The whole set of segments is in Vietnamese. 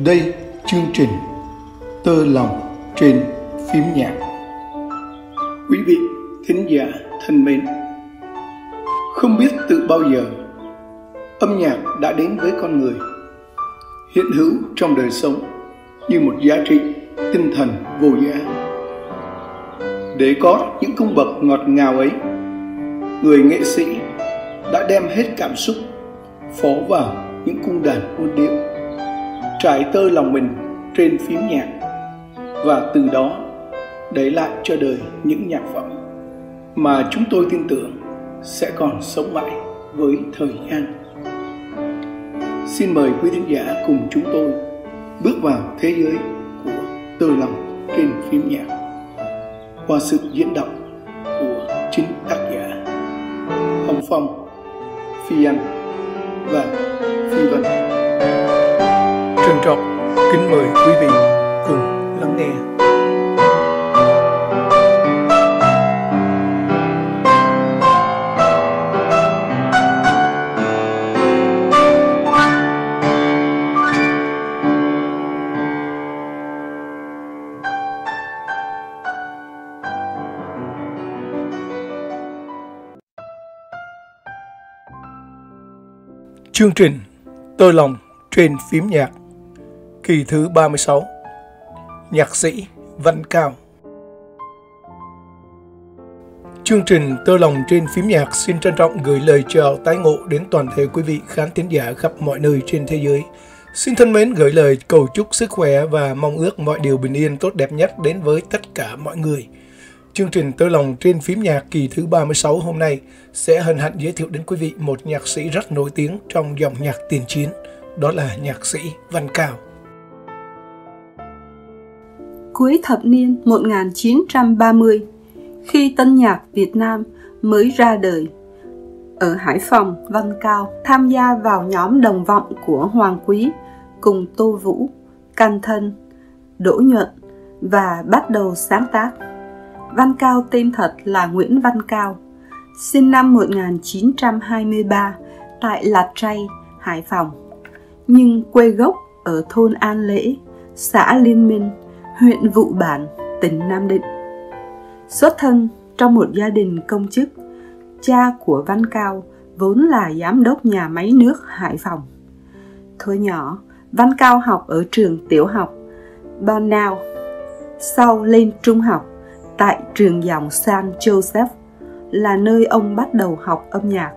Đây chương trình Tơ lòng trên phím nhạc. Quý vị thính giả thân mến, không biết từ bao giờ âm nhạc đã đến với con người, hiện hữu trong đời sống như một giá trị tinh thần vô giá. Để có những cung bậc ngọt ngào ấy, người nghệ sĩ đã đem hết cảm xúc phó vào những cung đàn muôn điệu, trải tơ lòng mình trên phím nhạc, và từ đó để lại cho đời những nhạc phẩm mà chúng tôi tin tưởng sẽ còn sống mãi với thời gian. Xin mời quý thính giả cùng chúng tôi bước vào thế giới của tơ lòng trên phím nhạc qua sự diễn đọc của chính tác giả Hồng Phong, Phi Anh và Phi Vân. Trân trọng kính mời quý vị cùng lắng nghe. Chương trình Tơ lòng trên phím nhạc, kỳ thứ 36. Nhạc sĩ Văn Cao. Chương trình Tơ lòng trên phím nhạc xin trân trọng gửi lời chào tái ngộ đến toàn thể quý vị khán thính giả khắp mọi nơi trên thế giới. Xin thân mến gửi lời cầu chúc sức khỏe và mong ước mọi điều bình yên tốt đẹp nhất đến với tất cả mọi người. Chương trình Tơ lòng trên phím nhạc kỳ thứ 36 hôm nay sẽ hân hạnh giới thiệu đến quý vị một nhạc sĩ rất nổi tiếng trong dòng nhạc tiền chiến, đó là nhạc sĩ Văn Cao. Cuối thập niên 1930, khi tân nhạc Việt Nam mới ra đời, ở Hải Phòng, Văn Cao tham gia vào nhóm đồng vọng của Hoàng Quý cùng Tô Vũ, Can Thân, Đỗ Nhuận và bắt đầu sáng tác. Văn Cao tên thật là Nguyễn Văn Cao, sinh năm 1923 tại Lạt Tray, Hải Phòng, nhưng quê gốc ở thôn An Lễ, xã Liên Minh, huyện Vụ Bản, tỉnh Nam Định. Xuất thân trong một gia đình công chức, cha của Văn Cao vốn là giám đốc nhà máy nước Hải Phòng. Thuở nhỏ, Văn Cao học ở trường tiểu học Ban Nào, sau lên trung học tại trường dòng San Joseph, là nơi ông bắt đầu học âm nhạc.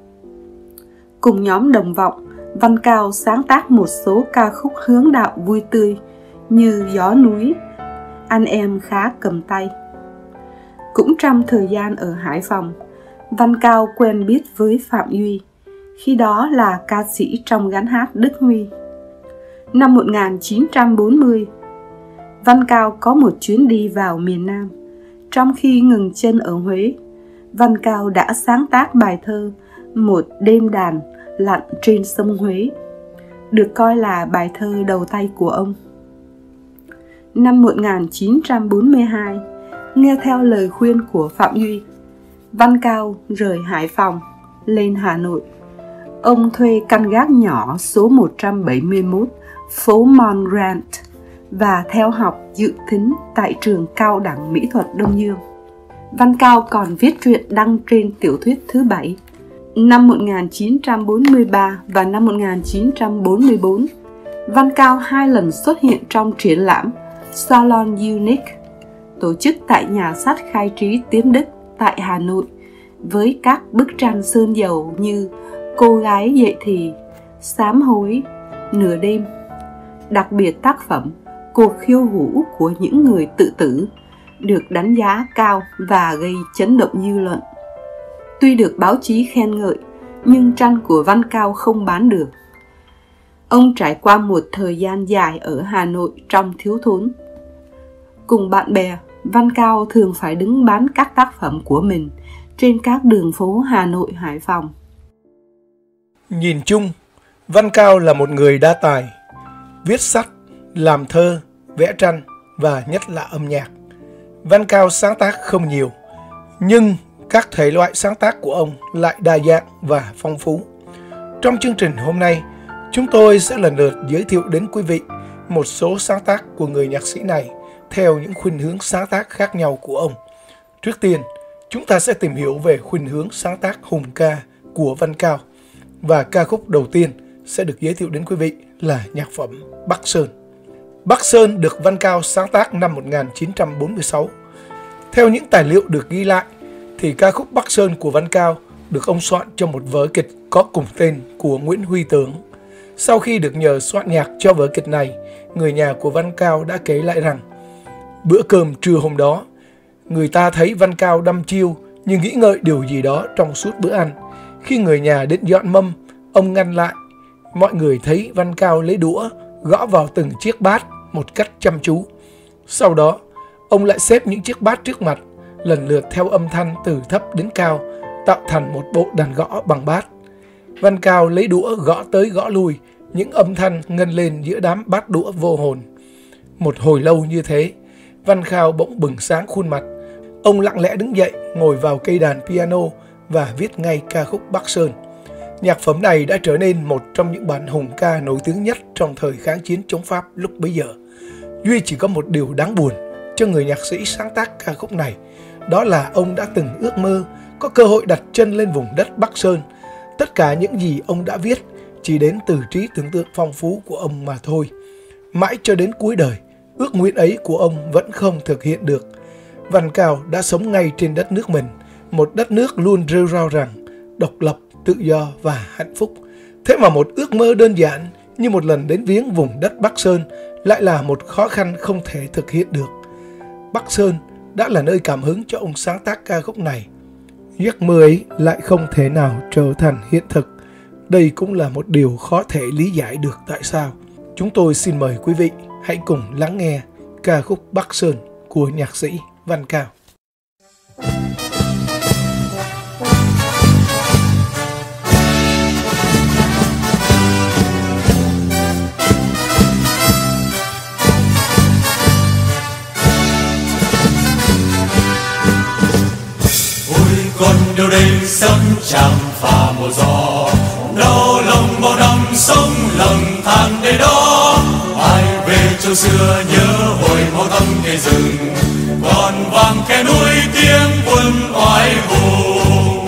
Cùng nhóm đồng vọng, Văn Cao sáng tác một số ca khúc hướng đạo vui tươi như Gió núi, Anh em khá cầm tay. Cũng trong thời gian ở Hải Phòng, Văn Cao quen biết với Phạm Duy, khi đó là ca sĩ trong gắn hát Đức Huy. Năm 1940, Văn Cao có một chuyến đi vào miền Nam. Trong khi ngừng chân ở Huế, Văn Cao đã sáng tác bài thơ Một đêm đàn lặn trên sông Huế, được coi là bài thơ đầu tay của ông. Năm 1942, nghe theo lời khuyên của Phạm Duy, Văn Cao rời Hải Phòng, lên Hà Nội. Ông thuê căn gác nhỏ số 171 phố Montgrand và theo học dự thính tại trường cao đẳng mỹ thuật Đông Dương. Văn Cao còn viết truyện đăng trên Tiểu thuyết thứ 7. Năm 1943 và năm 1944, Văn Cao 2 lần xuất hiện trong triển lãm Salon Unique, tổ chức tại nhà sách Khai Trí Tiến Đức tại Hà Nội, với các bức tranh sơn dầu như Cô gái dậy thì, Sám hối, Nửa đêm. Đặc biệt tác phẩm Cuộc khiêu vũ của những người tự tử được đánh giá cao và gây chấn động dư luận. Tuy được báo chí khen ngợi, nhưng tranh của Văn Cao không bán được. Ông trải qua một thời gian dài ở Hà Nội trong thiếu thốn. Cùng bạn bè, Văn Cao thường phải đứng bán các tác phẩm của mình trên các đường phố Hà Nội, Hải Phòng. Nhìn chung, Văn Cao là một người đa tài, viết sách, làm thơ, vẽ tranh và nhất là âm nhạc. Văn Cao sáng tác không nhiều, nhưng các thể loại sáng tác của ông lại đa dạng và phong phú. Trong chương trình hôm nay, chúng tôi sẽ lần lượt giới thiệu đến quý vị một số sáng tác của người nhạc sĩ này theo những khuynh hướng sáng tác khác nhau của ông. Trước tiên, chúng ta sẽ tìm hiểu về khuynh hướng sáng tác hùng ca của Văn Cao. Và ca khúc đầu tiên sẽ được giới thiệu đến quý vị là nhạc phẩm Bắc Sơn. Bắc Sơn được Văn Cao sáng tác năm 1946. Theo những tài liệu được ghi lại, thì ca khúc Bắc Sơn của Văn Cao được ông soạn cho một vở kịch có cùng tên của Nguyễn Huy Tướng. Sau khi được nhờ soạn nhạc cho vở kịch này, người nhà của Văn Cao đã kể lại rằng bữa cơm trưa hôm đó, người ta thấy Văn Cao đăm chiêu như nghĩ ngợi điều gì đó trong suốt bữa ăn. Khi người nhà đến dọn mâm, ông ngăn lại. Mọi người thấy Văn Cao lấy đũa gõ vào từng chiếc bát một cách chăm chú. Sau đó, ông lại xếp những chiếc bát trước mặt, lần lượt theo âm thanh từ thấp đến cao, tạo thành một bộ đàn gõ bằng bát. Văn Cao lấy đũa gõ tới gõ lui, những âm thanh ngân lên giữa đám bát đũa vô hồn. Một hồi lâu như thế, Văn Cao bỗng bừng sáng khuôn mặt. Ông lặng lẽ đứng dậy, ngồi vào cây đàn piano và viết ngay ca khúc Bắc Sơn. Nhạc phẩm này đã trở nên một trong những bản hùng ca nổi tiếng nhất trong thời kháng chiến chống Pháp lúc bấy giờ. Duy chỉ có một điều đáng buồn cho người nhạc sĩ sáng tác ca khúc này, đó là ông đã từng ước mơ có cơ hội đặt chân lên vùng đất Bắc Sơn. Tất cả những gì ông đã viết chỉ đến từ trí tưởng tượng phong phú của ông mà thôi. Mãi cho đến cuối đời, ước nguyện ấy của ông vẫn không thực hiện được. Văn Cao đã sống ngay trên đất nước mình, một đất nước luôn rêu rao rằng độc lập, tự do và hạnh phúc. Thế mà một ước mơ đơn giản như một lần đến viếng vùng đất Bắc Sơn lại là một khó khăn không thể thực hiện được. Bắc Sơn đã là nơi cảm hứng cho ông sáng tác ca khúc này. Giấc mơ ấy lại không thể nào trở thành hiện thực. Đây cũng là một điều khó thể lý giải được tại sao. Chúng tôi xin mời quý vị hãy cùng lắng nghe ca khúc Bắc Sơn của nhạc sĩ Văn Cao. Còn điều đây sấm chạm phà mùa gió, đau lòng bao năm sống lầm than đây đó. Ai về châu xưa nhớ hồi máu thắm cây rừng, còn vàng khe núi tiếng quân oai hùng.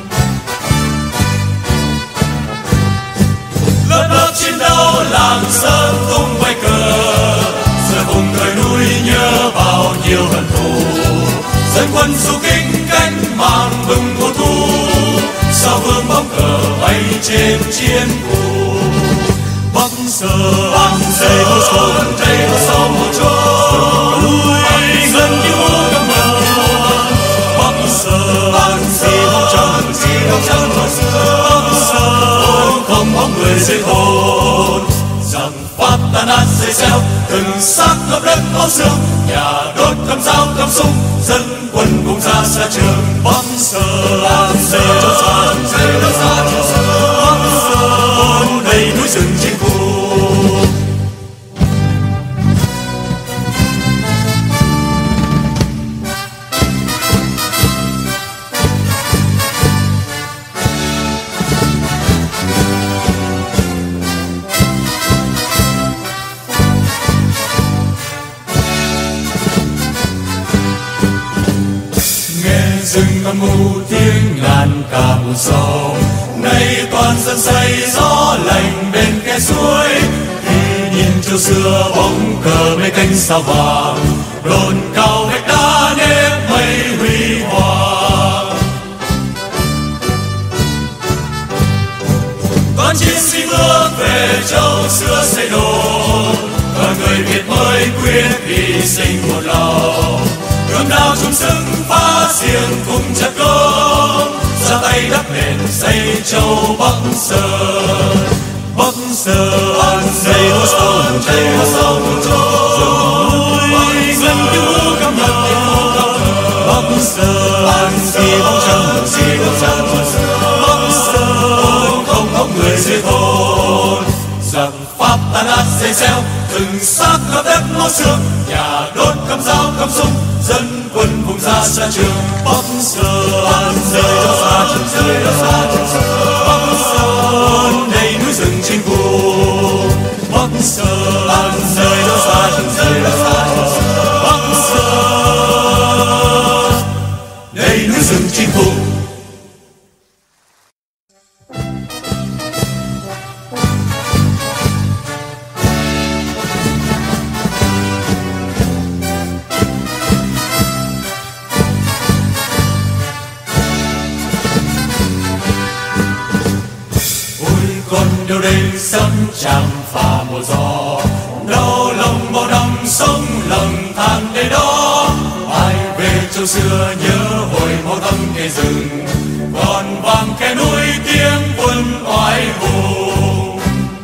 Lớp lớp chiến đấu làng sơn tung vai cờ, giờ vùng thời núi nhớ bao nhiêu hận thù. Dân quân du kích cánh mang bừng mùa thu, sao vương bóng cờ bay trên chiến khu. Bắc Sơn dây hô sồn đây hô sau một chốn núi dân như mưa căm hận. Bắc Sơn gì không trắng hồi xưa. Bắc Sơn không bóng người dưới thôn, rằng Pháp tan nát dây xeo từng xác ngập đất máu xương. Nhà đốt cầm dao cầm súng, dân quân cùng ra xa trường. Bắc Sơn dây cho xa dây cho xa trường xưa. Bắc Sơn đầy núi rừng trên khu. Rừng âm u tiếng ngàn ca buồn sâu, nay toàn dân say gió lạnh bên khe suối. Khi nhìn châu xưa bóng cờ mấy cánh sao vàng, đồn cao vách đá nếp mây huy hoàng. Con chiến sĩ bước về châu xưa xây đồn, và người Việt mới quyết hy sinh một lòng. Gươm đao chung sức phá xiềng cùng chặt công, ra tay đắp nền xây châu Bắc Sơn. Bắc Sơn xây hô sâu đây hô sâu một chốn núi dân cứu căm hận tình vô cao. Bắc Sơn gì bóng trắng hồi xưa. Bắc Sơn không bóng người dưới thôn, rằng Pháp tan nát dây xeo từng xác ngập đất máu xương. Nhà đốt cầm dao cầm súng, dân quân vùng ra xa trường. Bắc Sơn rơi cho xa trường, rơi cho xa trường. Bắc Sơn đầy núi rừng trên vùng. Bắc Sơn rơi đều đến sấm chạm phà mùa gió. Đau lòng bao năm sống lầm than đây đó, ai về châu xưa nhớ hồi máu thắm cây rừng, còn vàng khe núi tiếng quân oai hùng.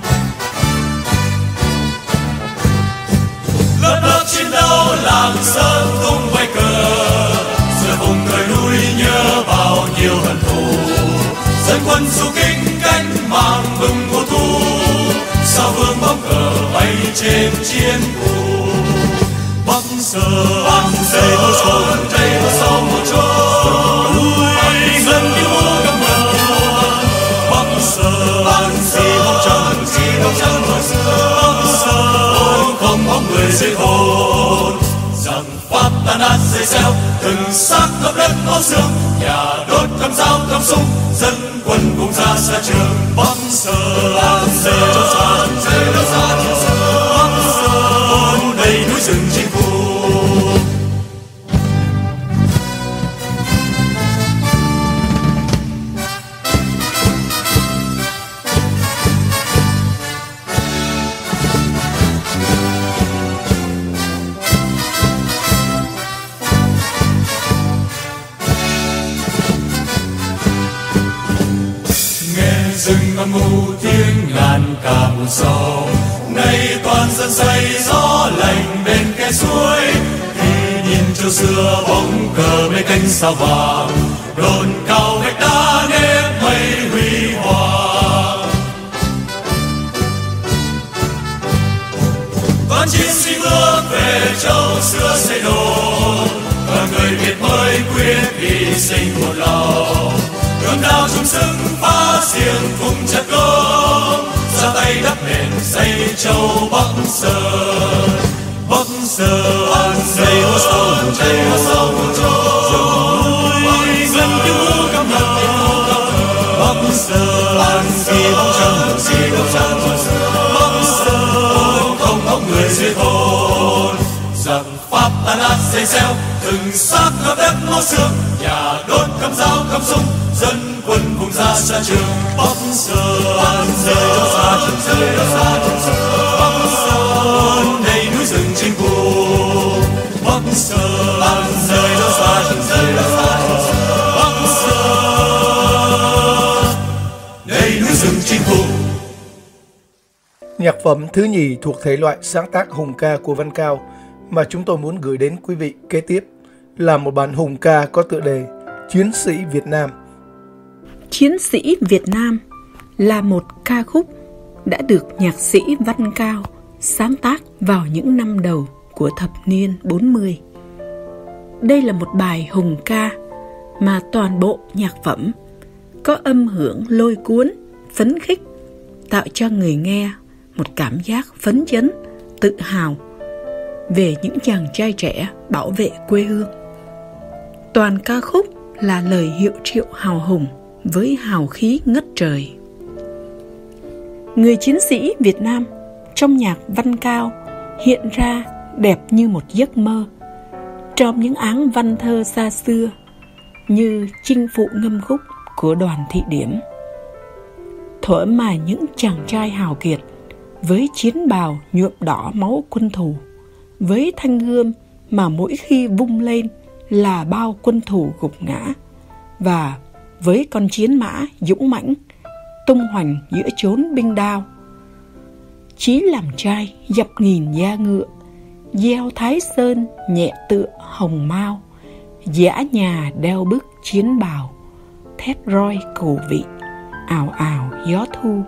Lớp lớp chiến đấu Lạng Sơn tung bay cờ, giờ vùng thời núi nhớ bao nhiêu hận thù. Dân quân du kích cánh mang bừng mùa thu, sao vương bóng cờ bay trên chiến khu. Bắc Sơn dây mưa trôi, dây mưa sau mùa trôi, núi dân yêu căm hận. Bắc Sơn xì bóng trắng hồi xưa. Bắc Sơn không bóng người dưới thôn, rằng Pháp tan nát dây xeo, từng xác ngập đất máu xương. Nhà đốt cầm dao cầm súng, dân quân cùng ra xa trường. Bắc Sơn dây cho xa, dây cho xa thiên sơn. Bắc Sơn đầy núi rừng chinh phục. Rừng ngâm ngu tiếng ngàn cả một sông, nay toàn dân say gió lạnh bên khe suối. Khi nhìn châu xưa bóng cờ mấy cánh sao vàng, đồn cao vách đá nếp mây huy hoàng. Con chiến sĩ bước về châu xưa xây đồn, và người Việt mới quyết hy sinh một lòng. Đường đao chung sức phá xiềng cùng chặt công, ra tay đắp nền xây châu Bắc Sơn. Bắc Sơn xây hố sâu một chỗ, núi dân cứu căm hận. Bắc Sơn xì bóng trắng hồi xưa. Bắc Sơn không bóng người dưới thôn, giặc Pháp tan nát dây xeo, từng xác ngập đất máu xương. Nhà đốt cầm dao cầm súng, dân quân cùng ra xa trường. Bắc Sơn rơi cho xa trường, rơi cho xa trường. Bắc Sơn đầy núi rừng chinh phục. Bắc Sơn rơi cho xa trường, rơi cho xa trường. Bắc Sơn đầy núi rừng chinh phục. Nhạc phẩm thứ nhì thuộc thể loại sáng tác hùng ca của Văn Cao mà chúng tôi muốn gửi đến quý vị kế tiếp là một bản hùng ca có tựa đề Chiến sĩ Việt Nam. Chiến sĩ Việt Nam là một ca khúc đã được nhạc sĩ Văn Cao sáng tác vào những năm đầu của thập niên 40. Đây là một bài hùng ca mà toàn bộ nhạc phẩm có âm hưởng lôi cuốn, phấn khích, tạo cho người nghe một cảm giác phấn chấn, tự hào về những chàng trai trẻ bảo vệ quê hương. Toàn ca khúc là lời hiệu triệu hào hùng với hào khí ngất trời. Người chiến sĩ Việt Nam trong nhạc Văn Cao hiện ra đẹp như một giấc mơ trong những áng văn thơ xa xưa như Chinh Phụ Ngâm Khúc của Đoàn Thị Điểm. Thuở mà những chàng trai hào kiệt với chiến bào nhuộm đỏ máu quân thù, với thanh gươm mà mỗi khi vung lên là bao quân thù gục ngã, và với con chiến mã dũng mãnh tung hoành giữa chốn binh đao. Chí làm trai dập nghìn da ngựa, gieo Thái Sơn nhẹ tựa hồng mao, dã nhà đeo bức chiến bào, thét roi cầu vị, ào ào gió thu.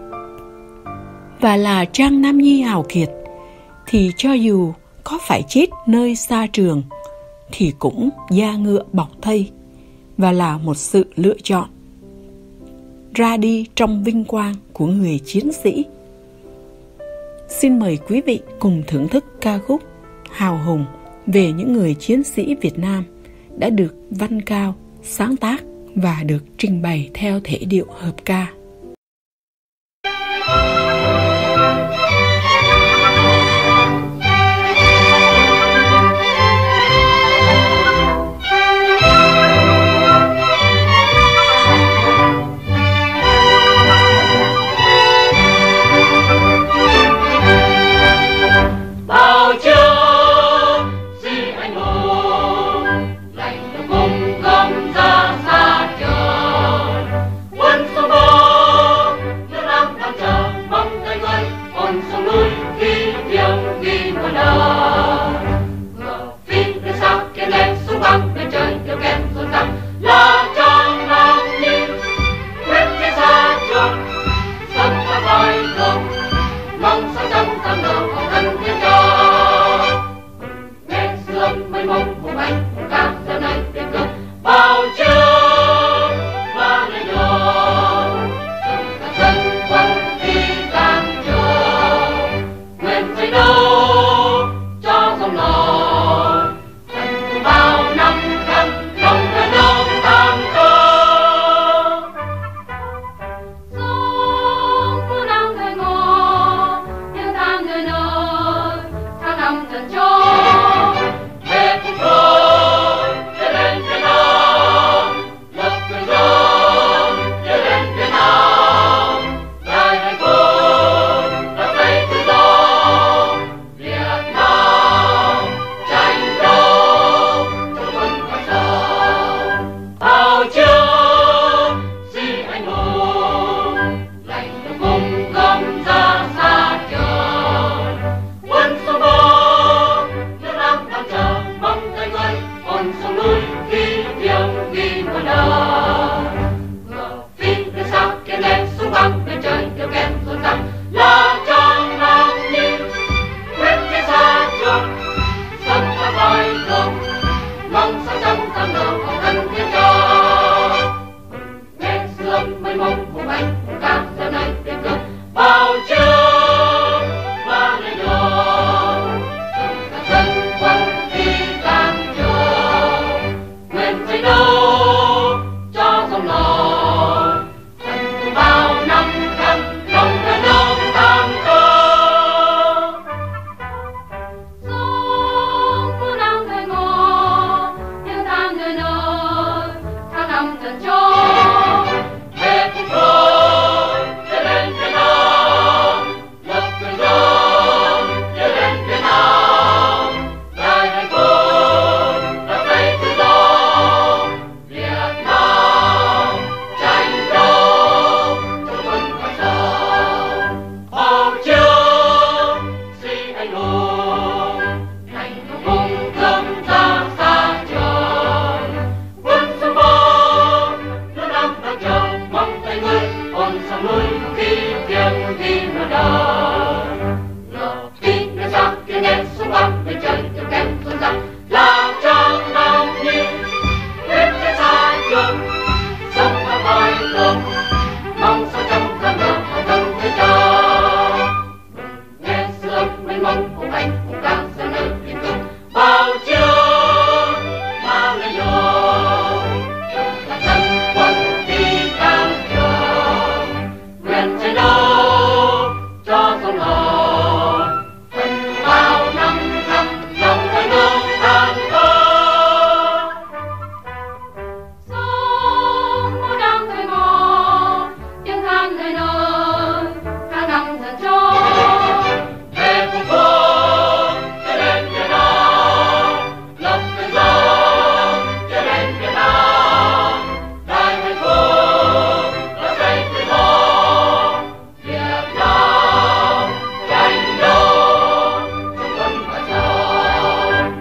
Và là Trang Nam Nhi hào kiệt thì cho dù có phải chết nơi xa trường thì cũng da ngựa bọc thây, và là một sự lựa chọn ra đi trong vinh quang của người chiến sĩ. Xin mời quý vị cùng thưởng thức ca khúc hào hùng về những người chiến sĩ Việt Nam đã được Văn Cao sáng tác và được trình bày theo thể điệu hợp ca. thôn hồn vào năm năm lòng người nương tàn thơ sông mưa đang thời ngò tiếng than nơi nơi tháng năm dần trôi về vùng phương cho đến Việt Nam lập nên dòng cho đến Việt Nam đại hạnh phúc và giành tự do Việt Nam tranh đấu trong quân và trong.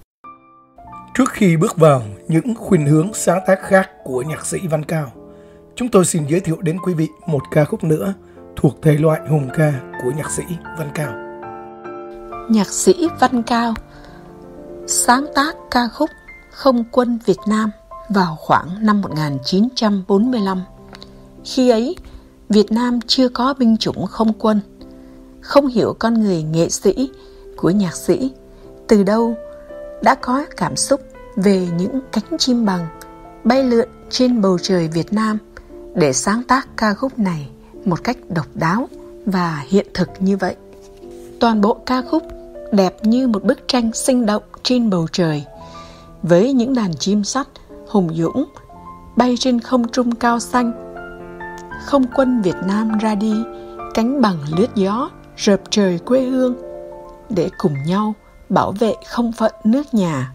Trước khi bước vào những khuynh hướng sáng tác khác của nhạc sĩ Văn Cao, chúng tôi xin giới thiệu đến quý vị một ca khúc nữa thuộc thể loại hùng ca của nhạc sĩ Văn Cao. Nhạc sĩ Văn Cao sáng tác ca khúc Không quân Việt Nam vào khoảng năm 1945. Khi ấy, Việt Nam chưa có binh chủng không quân. Không hiểu con người nghệ sĩ của nhạc sĩ từ đâu đã có cảm xúc về những cánh chim bằng bay lượn trên bầu trời Việt Nam để sáng tác ca khúc này một cách độc đáo và hiện thực như vậy. Toàn bộ ca khúc đẹp như một bức tranh sinh động trên bầu trời, với những đàn chim sắt hùng dũng bay trên không trung cao xanh. Không quân Việt Nam ra đi, cánh bằng lướt gió, rợp trời quê hương, để cùng nhau bảo vệ không phận nước nhà.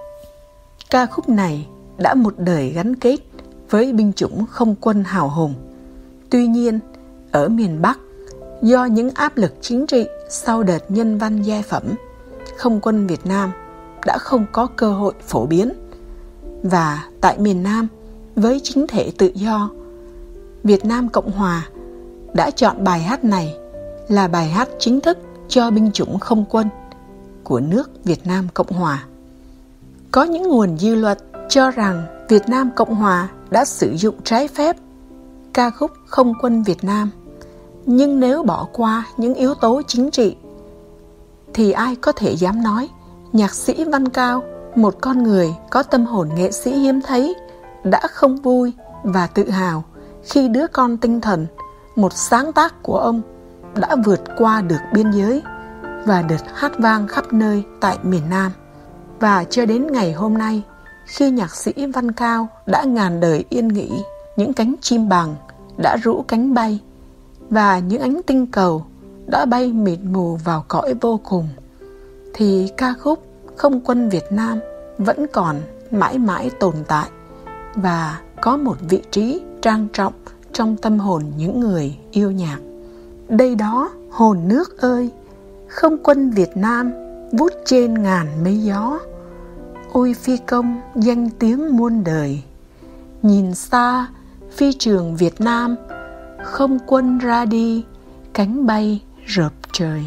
Ca khúc này đã một đời gắn kết với binh chủng không quân hào hùng. Tuy nhiên, ở miền Bắc, do những áp lực chính trị sau đợt nhân văn giai phẩm, không quân Việt Nam đã không có cơ hội phổ biến. Và tại miền Nam, với chính thể tự do, Việt Nam Cộng Hòa đã chọn bài hát này là bài hát chính thức cho binh chủng không quân của nước Việt Nam Cộng Hòa. Có những nguồn dư luận cho rằng Việt Nam Cộng Hòa đã sử dụng trái phép ca khúc Không quân Việt Nam. Nhưng nếu bỏ qua những yếu tố chính trị, thì ai có thể dám nói nhạc sĩ Văn Cao, một con người có tâm hồn nghệ sĩ hiếm thấy, đã không vui và tự hào khi đứa con tinh thần, một sáng tác của ông, đã vượt qua được biên giới và được hát vang khắp nơi tại miền Nam. Và cho đến ngày hôm nay, khi nhạc sĩ Văn Cao đã ngàn đời yên nghỉ, những cánh chim bằng đã rũ cánh bay và những ánh tinh cầu đã bay mịt mù vào cõi vô cùng, thì ca khúc Không quân Việt Nam vẫn còn mãi mãi tồn tại và có một vị trí trang trọng trong tâm hồn những người yêu nhạc. Đây đó hồn nước ơi, không quân Việt Nam vút trên ngàn mây gió. Ôi phi công danh tiếng muôn đời, nhìn xa phi trường Việt Nam, không quân ra đi, cánh bay rợp trời.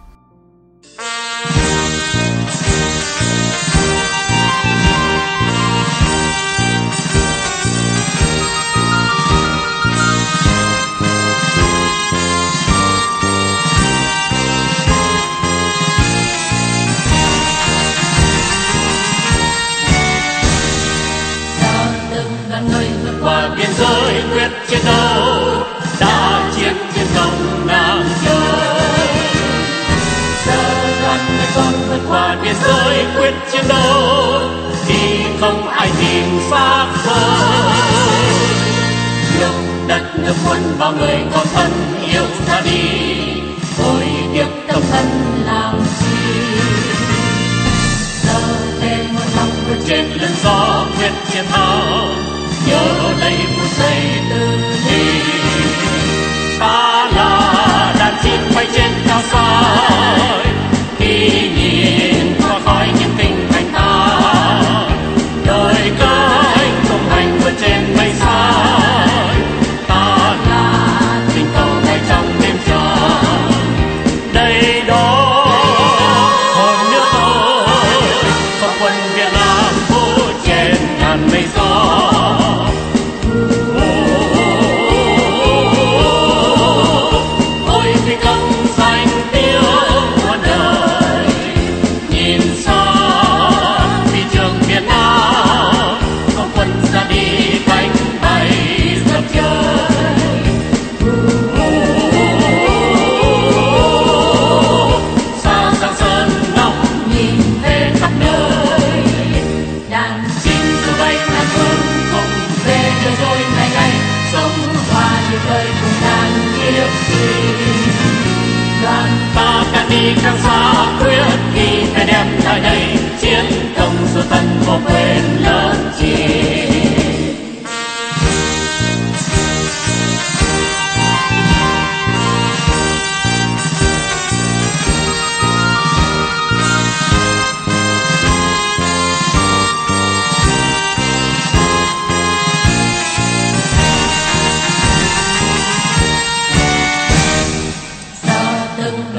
Qua biên giới quyết chiến đấu, đã chiến trên công ngang trời. Giờ gắn với con vượt qua biên giới quyết chiến đấu, thì không ai tìm xác vời. Yêu đất nước quân bao người còn thân yêu ra đi, ôi tiếc tâm thân làm chi. Giờ thêm một lòng vượt trên lưng gió quyết chiến thắng, nhớ lấy một giây từ ly. Ta là đàn chim bay trên cao xa, khi nhìn qua khói những kinh thành ta, đời cánh tung hành vượt trên mây xa. Ta là tình cầu bay trong đêm trời,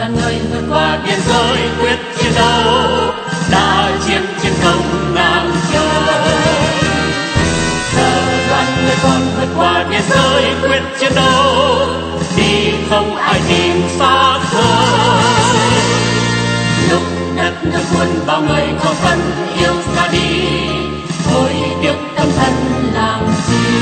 là người vượt qua biên giới quyết chiến đấu, đã chiến chiến công ngang trời. Giờ đoàn người con vượt qua biên giới quyết chiến đấu, đi không ai tìm xa khơi. Lúc đất nước buồn bao người có thân yêu ra đi, thôi tiếc tâm thân làm gì.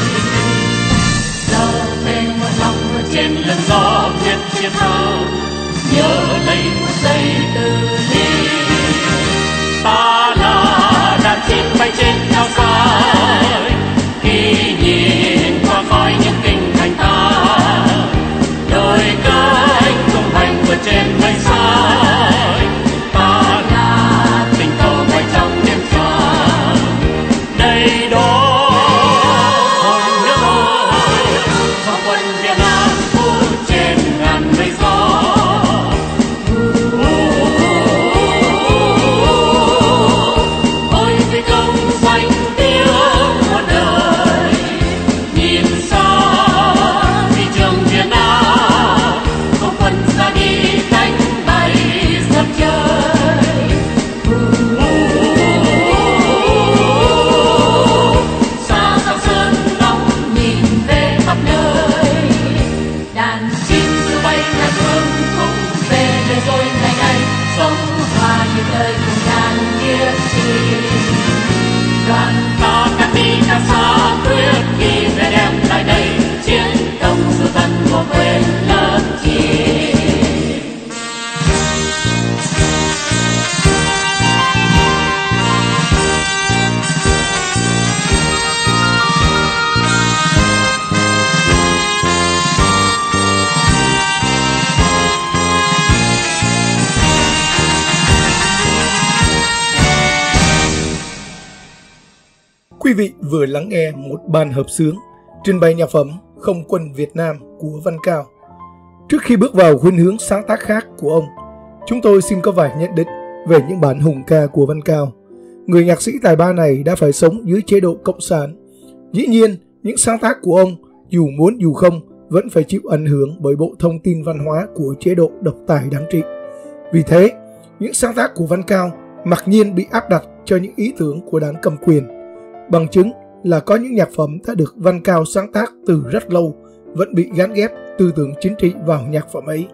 Giờ về một lòng vượt trên lưng gió quyết chiến thắng, nhớ lấy một giây từ ly. Ta là đàn chim bay trên cao xa, khi nhìn qua khói những kinh thành ta, đôi cánh tung hoành vượt trên mây xa. Ta là tình cầu bay trong đêm xa, đây đó hồn nước ơi, không quân Việt Nam phủ trên ngàn mây gió. Ôi vì công danh tiếng một đời, nhìn xa thị trường Việt Nam, không quân ra đi cánh bay dập trời. Xa dòng sơn nóng nhìn về khắp nơi, đàn chim dù bay ngàn phương cùng về nơi rồi ngày nay, sống hòa như đời cùng đàn nghĩa chi. Đoàn ta càng đi càng xa quyết khi về đem lại đây, chiến công sự thân vô quên lớn chi. Quý vị vừa lắng nghe một ban hợp xướng trình bày nhạc phẩm Không quân Việt Nam của Văn Cao. Trước khi bước vào khuynh hướng sáng tác khác của ông, chúng tôi xin có vài nhận định về những bản hùng ca của Văn Cao. Người nhạc sĩ tài ba này đã phải sống dưới chế độ cộng sản. Dĩ nhiên, những sáng tác của ông, dù muốn dù không, vẫn phải chịu ảnh hưởng bởi bộ thông tin văn hóa của chế độ độc tài đáng trị. Vì thế, những sáng tác của Văn Cao mặc nhiên bị áp đặt cho những ý tưởng của đảng cầm quyền. Bằng chứng là có những nhạc phẩm đã được Văn Cao sáng tác từ rất lâu vẫn bị gán ghép tư tưởng chính trị vào nhạc phẩm ấy.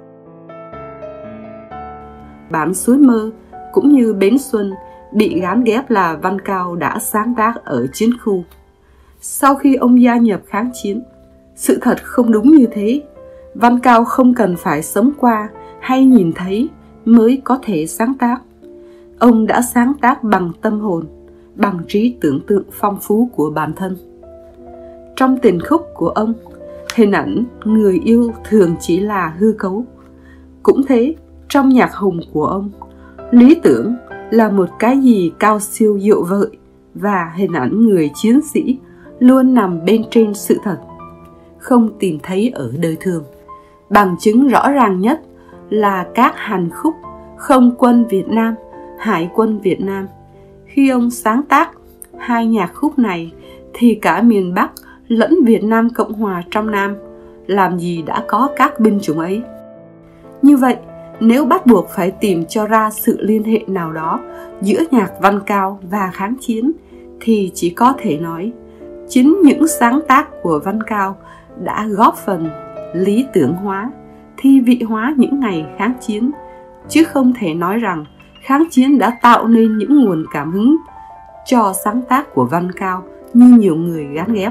Bản Suối Mơ cũng như Bến Xuân bị gán ghép là Văn Cao đã sáng tác ở chiến khu. Sau khi ông gia nhập kháng chiến, sự thật không đúng như thế. Văn Cao không cần phải sống qua hay nhìn thấy mới có thể sáng tác. Ông đã sáng tác bằng tâm hồn, bằng trí tưởng tượng phong phú của bản thân. Trong tình khúc của ông, hình ảnh người yêu thường chỉ là hư cấu. Cũng thế, trong nhạc hùng của ông, lý tưởng là một cái gì cao siêu diệu vợi và hình ảnh người chiến sĩ luôn nằm bên trên sự thật, không tìm thấy ở đời thường. Bằng chứng rõ ràng nhất là các hành khúc Không quân Việt Nam, Hải quân Việt Nam. Khi ông sáng tác hai nhạc khúc này thì cả miền Bắc lẫn Việt Nam Cộng Hòa trong Nam làm gì đã có các binh chủng ấy. Như vậy, nếu bắt buộc phải tìm cho ra sự liên hệ nào đó giữa nhạc Văn Cao và kháng chiến thì chỉ có thể nói chính những sáng tác của Văn Cao đã góp phần lý tưởng hóa, thi vị hóa những ngày kháng chiến, chứ không thể nói rằng kháng chiến đã tạo nên những nguồn cảm hứng cho sáng tác của Văn Cao như nhiều người gán ghép.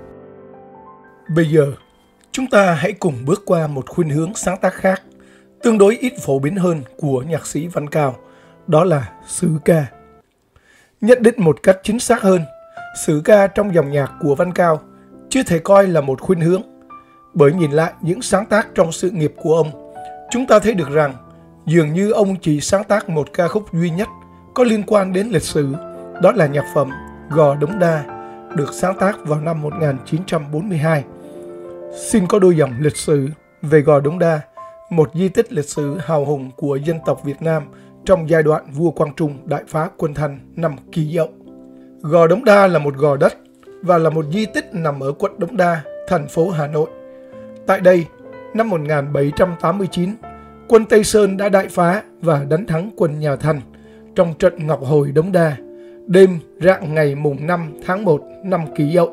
Bây giờ, chúng ta hãy cùng bước qua một khuynh hướng sáng tác khác, tương đối ít phổ biến hơn của nhạc sĩ Văn Cao, đó là sử ca. Nhận định một cách chính xác hơn, sử ca trong dòng nhạc của Văn Cao chưa thể coi là một khuynh hướng, bởi nhìn lại những sáng tác trong sự nghiệp của ông, chúng ta thấy được rằng dường như ông chỉ sáng tác một ca khúc duy nhất có liên quan đến lịch sử, đó là nhạc phẩm Gò Đống Đa, được sáng tác vào năm 1942. Xin có đôi dòng lịch sử về Gò Đống Đa, một di tích lịch sử hào hùng của dân tộc Việt Nam trong giai đoạn vua Quang Trung đại phá quân Thanh năm Kỷ Dậu. Gò Đống Đa là một gò đất và là một di tích nằm ở quận Đống Đa, thành phố Hà Nội. Tại đây, năm 1789, quân Tây Sơn đã đại phá và đánh thắng quân nhà Thanh trong trận Ngọc Hồi Đống Đa, đêm rạng ngày mùng 5 tháng 1 năm Kỷ Dậu.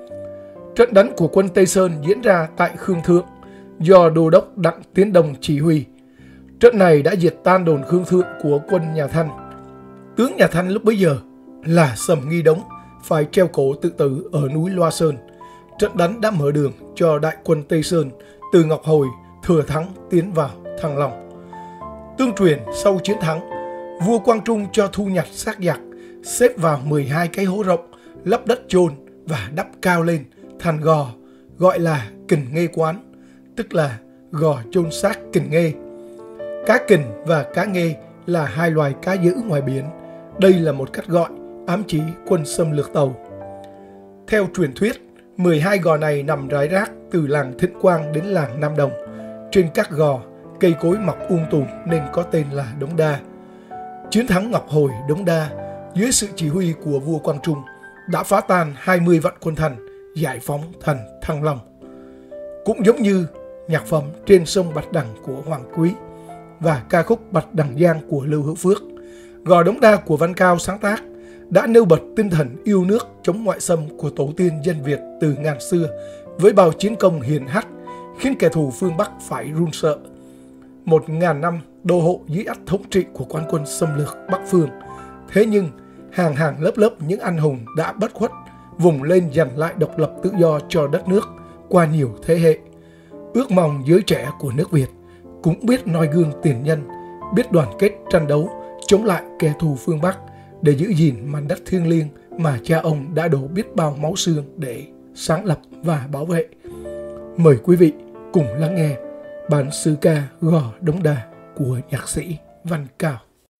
Trận đánh của quân Tây Sơn diễn ra tại Khương Thượng do Đô đốc Đặng Tiến Đồng chỉ huy. Trận này đã diệt tan đồn Khương Thượng của quân nhà Thanh. Tướng nhà Thanh lúc bấy giờ là Sầm Nghi Đống phải treo cổ tự tử ở núi Loa Sơn. Trận đánh đã mở đường cho đại quân Tây Sơn từ Ngọc Hồi thừa thắng tiến vào Thăng Long. Tương truyền sau chiến thắng, vua Quang Trung cho thu nhặt xác giặc, xếp vào 12 cái hố rộng, lấp đất chôn và đắp cao lên thành gò, gọi là Kình Nghê Quán, tức là gò chôn xác Kình Nghê. Cá kình và cá nghê là hai loài cá dữ ngoài biển. Đây là một cách gọi ám chỉ quân xâm lược Tàu. Theo truyền thuyết, 12 gò này nằm rải rác từ làng Thịnh Quang đến làng Nam Đồng. Trên các gò, cây cối mọc tùm nên có tên là Đống Đa. Chiến thắng Ngọc Hồi Đống Đa dưới sự chỉ huy của vua Quang Trung đã phá tan 20 vạn quân Thanh, giải phóng thành Thăng Long. Cũng giống như nhạc phẩm Trên sông Bạch Đằng của Hoàng Quý và ca khúc Bạch Đằng Giang của Lưu Hữu Phước, gò Đống Đa của Văn Cao sáng tác đã nêu bật tinh thần yêu nước chống ngoại xâm của tổ tiên dân Việt từ ngàn xưa với bao chiến công hiển hách, khiến kẻ thù phương Bắc phải run sợ. 1000 năm đô hộ dưới ách thống trị của quan quân xâm lược Bắc phương. Thế nhưng hàng lớp những anh hùng đã bất khuất vùng lên giành lại độc lập tự do cho đất nước qua nhiều thế hệ. Ước mong giới trẻ của nước Việt cũng biết noi gương tiền nhân, biết đoàn kết tranh đấu chống lại kẻ thù phương Bắc để giữ gìn mảnh đất thiêng liêng mà cha ông đã đổ biết bao máu xương để sáng lập và bảo vệ. Mời quý vị cùng lắng nghe bản sư ca Gò Đống Đa của nhạc sĩ Văn Cao.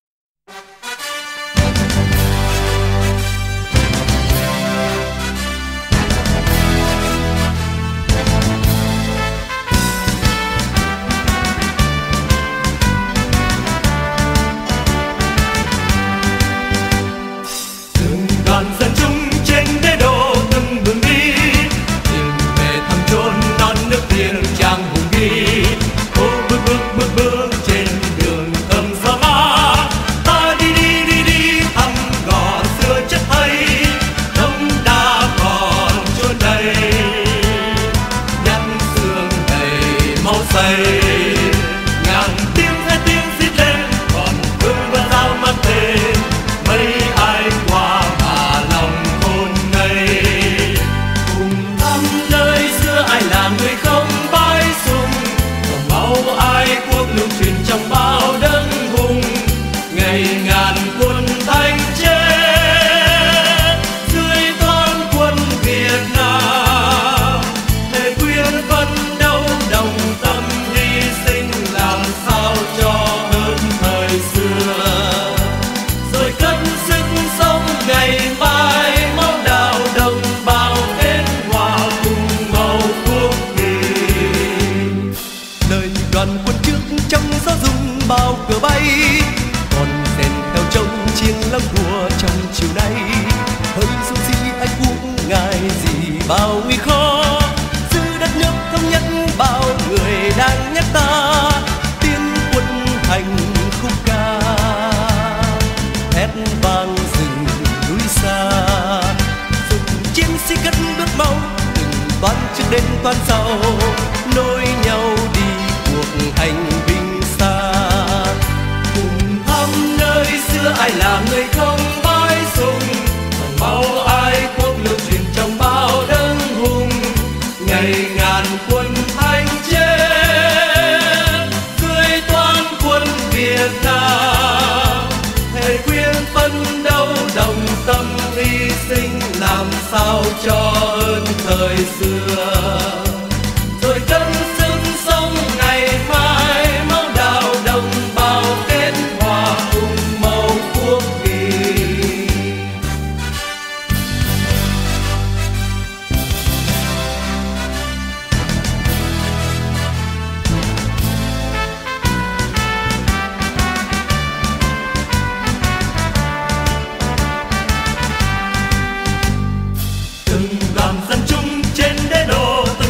bao nguy khó, giữ đất nước thống nhất bao người đang nhắc ta tiến quân hành khúc ca, thét vang rừng núi xa, dùng chiến sĩ cất bước mau, từng toán trước đến toán sau, nối nhau đi cuộc hành binh xa. Cùng thăm nơi xưa ai là người không bái sùng, dòng máu ai quốc lưu truyền trong bao đấng hùng, ngày ngàn quân thanh chết dưới toán quân Việt Nam, thề khuyên phấn đấu đồng tâm hy sinh làm sao cho ơn thời xưa, rồi cân sức sống ngày mai máu đào đồng bào kết hòa cùng màu quốc kỳ. Từng đoàn dân chúng trên đế đô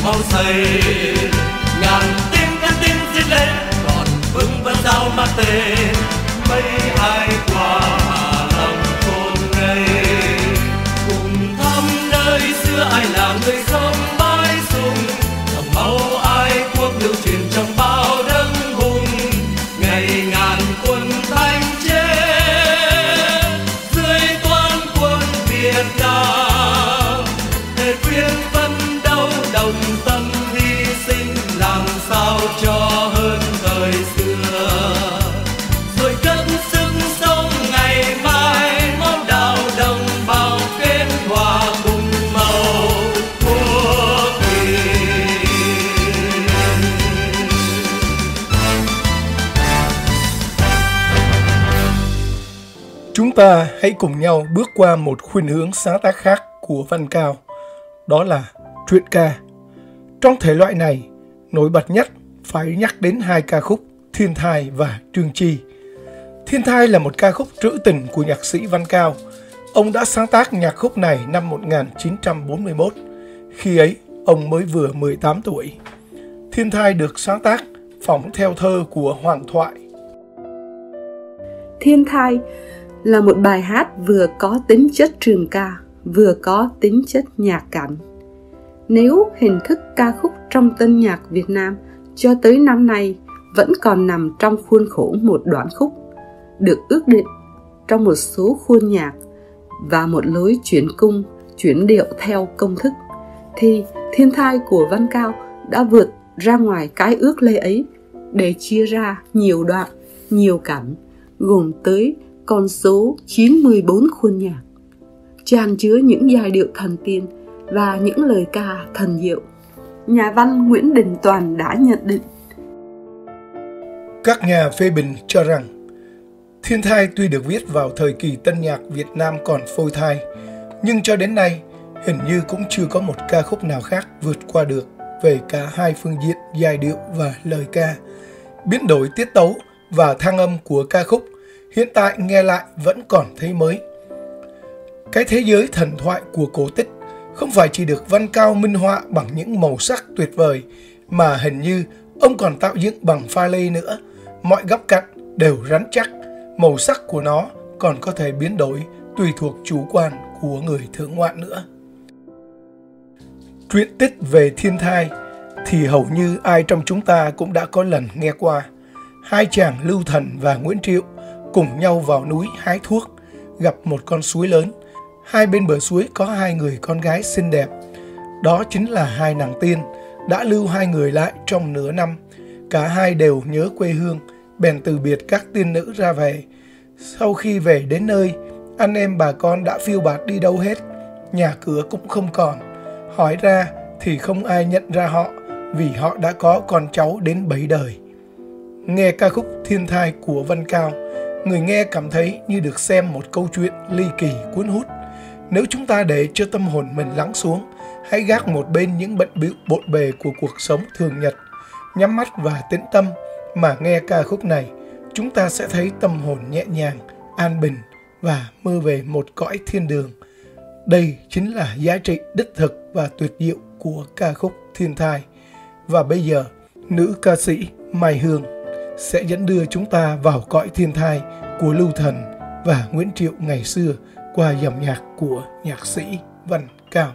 máu say. Ngàn tiếng cán tiếng giết lên, còn vương vẫn giao mang tên. Mấy ai qua lòng khôn ngây, cùng thăm nơi xưa ai là người sống mãi sung. Dòng máu ai quốc lưu truyền trong bao đất hùng. Ngày ngàn quân thanh chết dưới toán quân Việt Nam. Để quyết phấn đấu đồng tâm hy sinh, làm sao cho hơn thời xưa. Rồi cất sức sống ngày mai, máu đào đồng bào kết hòa cùng màu quốc kỳ. Chúng ta hãy cùng nhau bước qua một khuynh hướng sáng tác khác của Văn Cao, đó là truyện ca. Trong thể loại này, nổi bật nhất phải nhắc đến hai ca khúc Thiên Thai và Trương Chi. Thiên Thai là một ca khúc trữ tình của nhạc sĩ Văn Cao. Ông đã sáng tác nhạc khúc này năm 1941. Khi ấy, ông mới vừa 18 tuổi. Thiên Thai được sáng tác phỏng theo thơ của Hoàng Thoại. Thiên Thai là một bài hát vừa có tính chất trường ca, vừa có tính chất nhạc cảnh. Nếu hình thức ca khúc trong tân nhạc Việt Nam cho tới năm nay vẫn còn nằm trong khuôn khổ một đoạn khúc, được ước định trong một số khuôn nhạc và một lối chuyển cung, chuyển điệu theo công thức, thì Thiên Thai của Văn Cao đã vượt ra ngoài cái ước lệ ấy để chia ra nhiều đoạn, nhiều cảnh, gồm tới con số 94 khuôn nhạc, tràn chứa những giai điệu thần tiên và những lời ca thần diệu. Nhà văn Nguyễn Đình Toàn đã nhận định: Các nhà phê bình cho rằng Thiên Thai tuy được viết vào thời kỳ tân nhạc Việt Nam còn phôi thai, nhưng cho đến nay hình như cũng chưa có một ca khúc nào khác vượt qua được về cả hai phương diện giai điệu và lời ca. Biến đổi tiết tấu và thăng âm của ca khúc hiện tại nghe lại vẫn còn thấy mới. Cái thế giới thần thoại của cổ tích không phải chỉ được Văn Cao minh họa bằng những màu sắc tuyệt vời, mà hình như ông còn tạo dựng bằng pha lê nữa. Mọi góc cạnh đều rắn chắc, màu sắc của nó còn có thể biến đổi tùy thuộc chủ quan của người thưởng ngoạn nữa. Truyện tích về Thiên Thai thì hầu như ai trong chúng ta cũng đã có lần nghe qua. Hai chàng Lưu Thần và Nguyễn Triệu cùng nhau vào núi hái thuốc, gặp một con suối lớn. Hai bên bờ suối có hai người con gái xinh đẹp. Đó chính là hai nàng tiên, đã lưu hai người lại trong nửa năm. Cả hai đều nhớ quê hương, bèn từ biệt các tiên nữ ra về. Sau khi về đến nơi, anh em bà con đã phiêu bạt đi đâu hết, nhà cửa cũng không còn. Hỏi ra thì không ai nhận ra họ, vì họ đã có con cháu đến 7 đời. Nghe ca khúc Thiên Thai của Văn Cao, người nghe cảm thấy như được xem một câu chuyện ly kỳ cuốn hút. Nếu chúng ta để cho tâm hồn mình lắng xuống, hãy gác một bên những bận bịu bộn bề của cuộc sống thường nhật, nhắm mắt và tĩnh tâm mà nghe ca khúc này, chúng ta sẽ thấy tâm hồn nhẹ nhàng, an bình và mơ về một cõi thiên đường. Đây chính là giá trị đích thực và tuyệt diệu của ca khúc Thiên Thai. Và bây giờ, nữ ca sĩ Mai Hương sẽ dẫn đưa chúng ta vào cõi thiên thai của Lưu Thần và Nguyễn Triệu ngày xưa qua dòng nhạc của nhạc sĩ Văn Cao.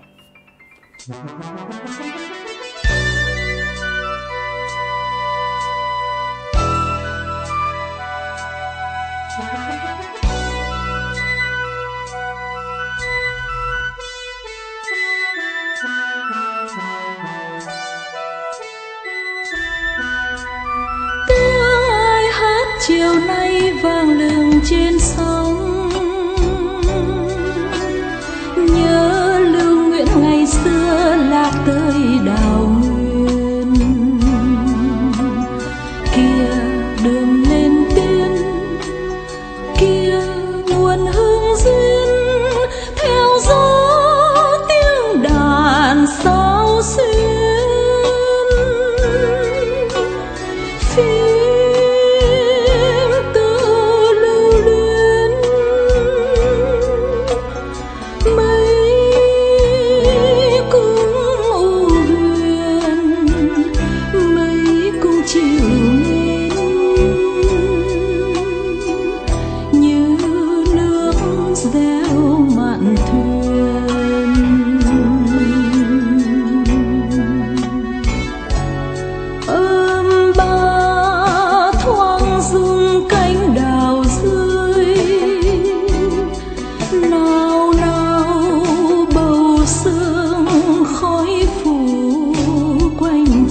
Chiều nay vang lừng trên sông, nhớ Lưu Nguyễn ngày xưa lạc tới đào nguyên. Kia đường lên tiên, kia nguồn hương duyên, theo gió tiếng đàn sao xuyên. Phim từ lưu luyến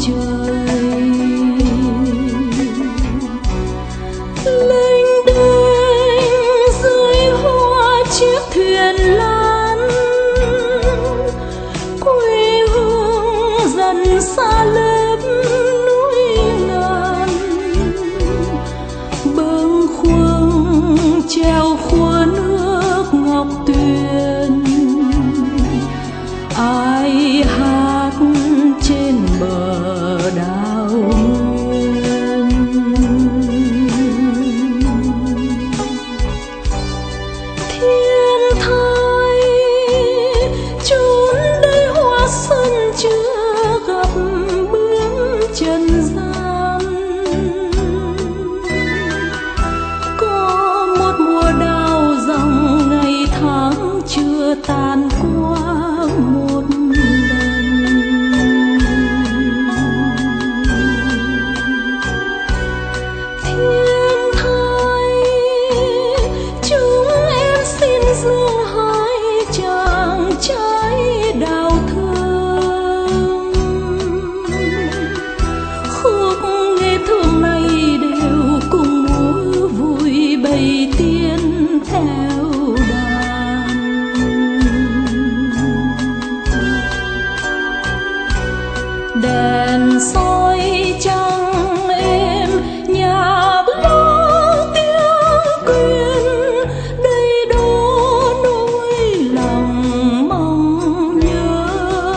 trời. Lênh đênh dưới hoa chiếc thuyền lan, quê hương dần xa lớp núi ngàn. Bâng khuâng treo khua nước ngọc tuyền, ai hát trên bờ đào nguyên. Thiên thai chốn đây hoa xuân chưa gặp bước trần gian. Có một mùa đào dòng ngày tháng chưa tàn qua một lần. Thiên thai chúng em xin dương hai chàng trai đào thơm. Khúc nghe thương này đều cùng múa vui bầy tiên theo đàn. Đèn soi trăng êm nhạc lo tiếng quyên, đầy đô nỗi lòng mong nhớ.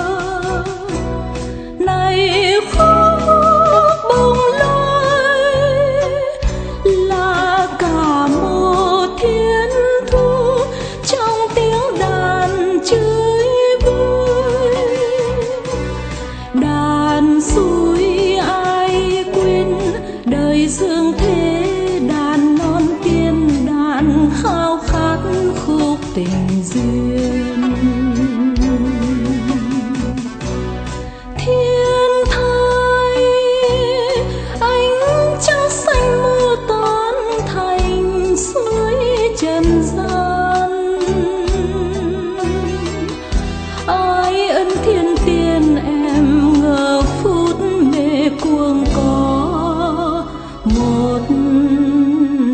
Này khúc bồng lai là cả một thiên thu trong tiếng đàn chơi vui. Đàn suối ai quên đời dương thế, đàn non tiên đàn khao khát khúc tình duyên. Thiên thai ánh trăng xanh mưa tán thành suối trần gian. Ai ân thiên tiên em ngờ phút mê cuồng có một lần.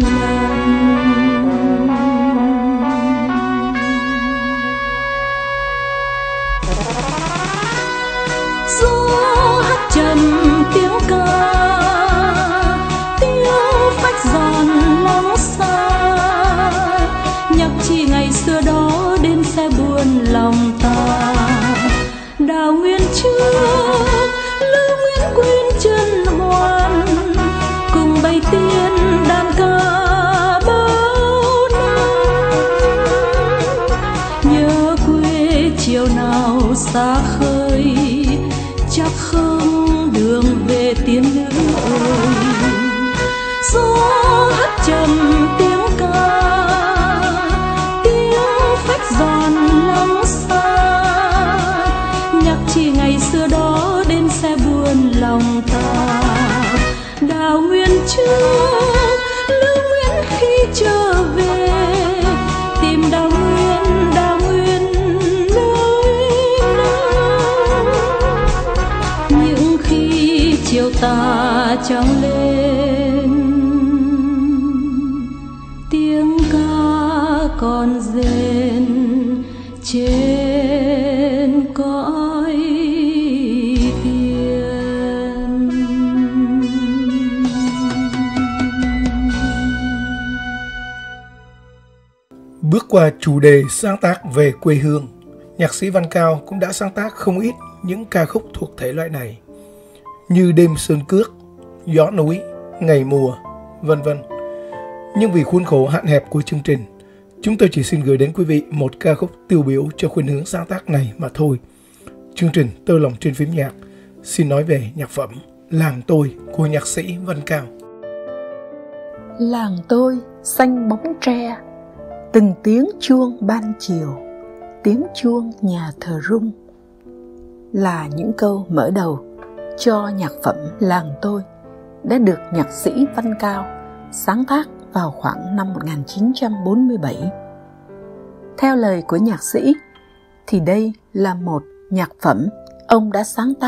Gió hát trầm tiếng ca, tiếng phách giòn lắng xa. Nhạc chi ngày xưa đó đến sẽ buồn lòng ta. Đào nguyên trước lưu nguyên quyên chân hoan, cùng bầy tiên đàn ca bao năm. Nhớ quê chiều nào xa khơi, chắc không đường về tiên nữ ơi. Gió hát trầm tiếng ca, tiếng phách giòn lắng xa. Nhạc chỉ ngày xưa đó đến sẽ buồn lòng ta. Đào nguyên trước lưu nguyên khi trở về, tìm đào nguyên nơi nào. Những khi chiều tà trăng lên, tiếng ca còn rền trên cõi tiên. Bước qua chủ đề sáng tác về quê hương, nhạc sĩ Văn Cao cũng đã sáng tác không ít những ca khúc thuộc thể loại này, như Đêm Sơn Cước, Gió Núi, Ngày Mùa, vân vân. Nhưng vì khuôn khổ hạn hẹp của chương trình, chúng tôi chỉ xin gửi đến quý vị một ca khúc tiêu biểu cho khuynh hướng sáng tác này mà thôi. Chương trình Tơ Lòng Trên Phím Nhạc xin nói về nhạc phẩm Làng Tôi của nhạc sĩ Văn Cao. Làng tôi xanh bóng tre, từng tiếng chuông ban chiều, tiếng chuông nhà thờ rung, là những câu mở đầu cho nhạc phẩm Làng Tôi đã được nhạc sĩ Văn Cao sáng tác vào khoảng năm 1947. Theo lời của nhạc sĩ thì đây là một nhạc phẩm ông đã sáng tác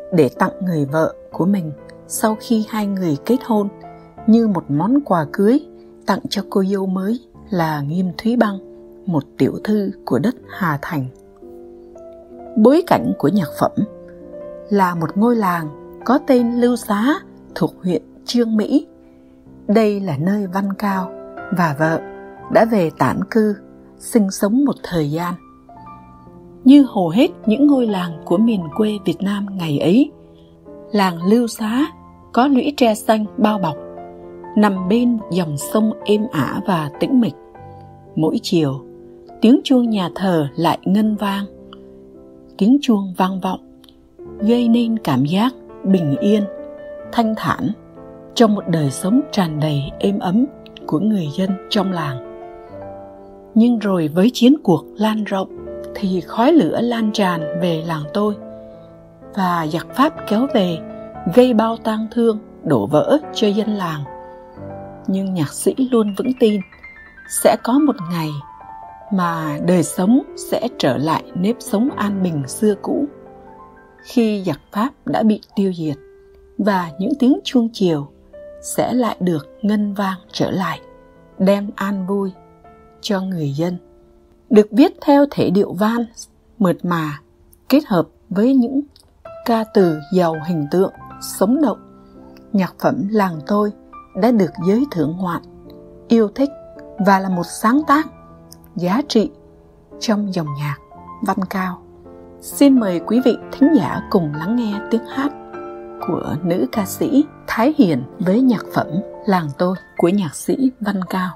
để tặng người vợ của mình sau khi hai người kết hôn, như một món quà cưới tặng cho cô dâu mới là Nghiêm Thúy Băng, một tiểu thư của đất Hà Thành. Bối cảnh của nhạc phẩm là một ngôi làng có tên Lưu Xá thuộc huyện Chương Mỹ. Đây là nơi Văn Cao và vợ đã về tản cư, sinh sống một thời gian. Như hầu hết những ngôi làng của miền quê Việt Nam ngày ấy, làng Lưu Xá có lũy tre xanh bao bọc, nằm bên dòng sông êm ả và tĩnh mịch. Mỗi chiều, tiếng chuông nhà thờ lại ngân vang. Tiếng chuông vang vọng, gây nên cảm giác bình yên, thanh thản trong một đời sống tràn đầy êm ấm của người dân trong làng. Nhưng rồi với chiến cuộc lan rộng thì khói lửa lan tràn về làng tôi, và giặc Pháp kéo về gây bao tang thương, đổ vỡ cho dân làng. Nhưng nhạc sĩ luôn vững tin sẽ có một ngày mà đời sống sẽ trở lại nếp sống an bình xưa cũ, khi giặc Pháp đã bị tiêu diệt và những tiếng chuông chiều sẽ lại được ngân vang trở lại, đem an vui cho người dân. Được viết theo thể điệu van mượt mà, kết hợp với những ca từ giàu hình tượng, sống động, nhạc phẩm Làng Tôi đã được giới thưởng ngoạn, yêu thích và là một sáng tác giá trị trong dòng nhạc Văn Cao. Xin mời quý vị thính giả cùng lắng nghe tiếng hát của nữ ca sĩ Thái Hiền với nhạc phẩm Làng Tôi của nhạc sĩ Văn Cao.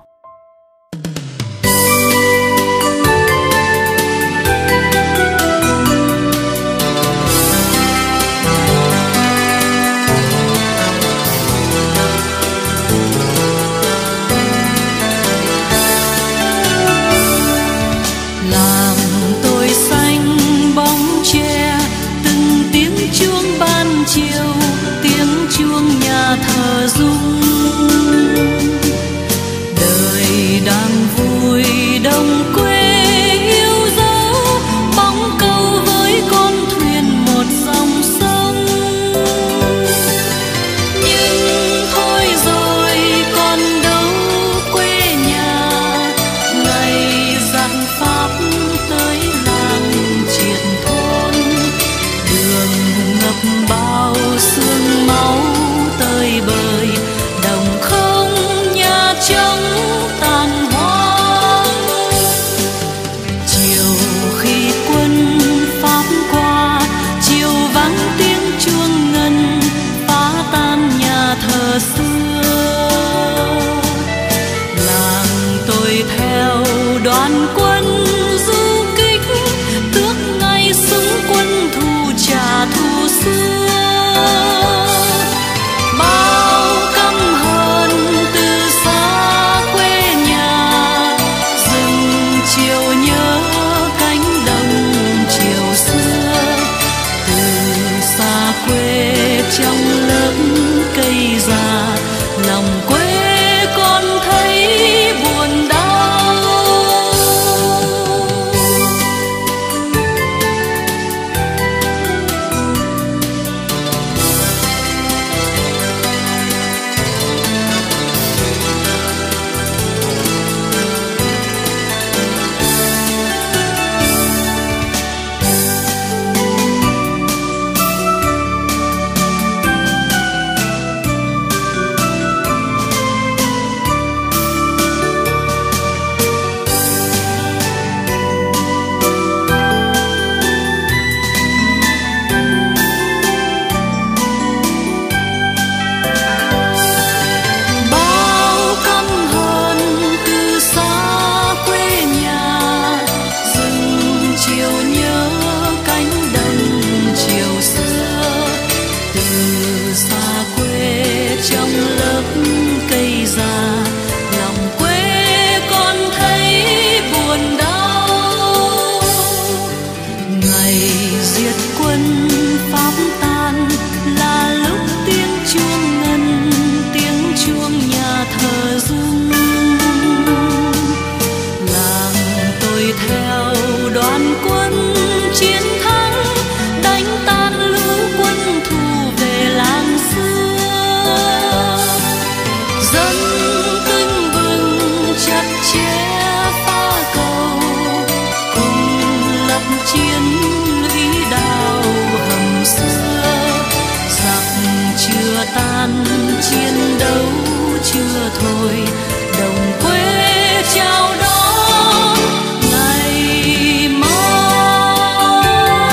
Chiều tiếng chuông nhà thờ rung, đời đang vui đồng quê yêu dấu, bóng câu với con thuyền một dòng sông. Nhưng thôi rồi còn đâu quê nhà, ngày giặc Pháp tới làng triệt thôn, đường ngập bao sương máu tơi bời, đồng không nhà trống tàn hoang. Chiều khi quân Pháp qua, chiều vắng tiếng chuông ngân phá tan nhà thờ xưa. Làng tôi theo đoàn quân du kích, tước ngay súng quân thù trả thù xưa. Bao căm thôi, đồng quê chào đón ngày mai.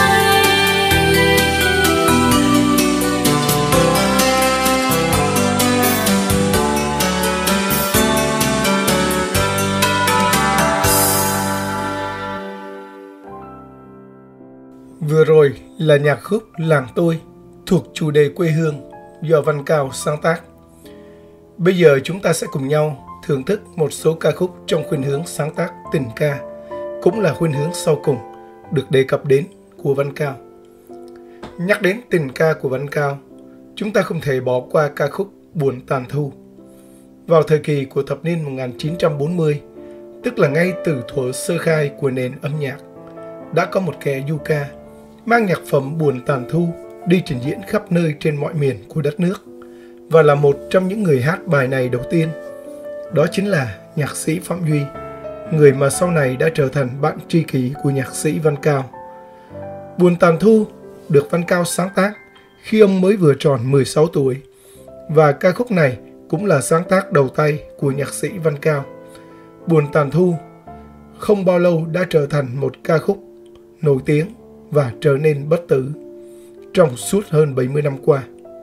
Vừa rồi là nhạc khúc Làng Tôi thuộc chủ đề quê hương do Văn Cao sáng tác. Bây giờ chúng ta sẽ cùng nhau thưởng thức một số ca khúc trong khuynh hướng sáng tác tình ca, cũng là khuynh hướng sau cùng được đề cập đến của Văn Cao. Nhắc đến tình ca của Văn Cao, chúng ta không thể bỏ qua ca khúc Buồn Tàn Thu. Vào thời kỳ của thập niên 1940, tức là ngay từ thuở sơ khai của nền âm nhạc, đã có một kẻ du ca mang nhạc phẩm Buồn Tàn Thu đi trình diễn khắp nơi trên mọi miền của đất nước, và là một trong những người hát bài này đầu tiên. Đó chính là nhạc sĩ Phạm Duy, người mà sau này đã trở thành bạn tri kỷ của nhạc sĩ Văn Cao. Buồn Tàn Thu được Văn Cao sáng tác khi ông mới vừa tròn 16 tuổi, và ca khúc này cũng là sáng tác đầu tay của nhạc sĩ Văn Cao. Buồn Tàn Thu không bao lâu đã trở thành một ca khúc nổi tiếng và trở nên bất tử trong suốt hơn 70 năm qua.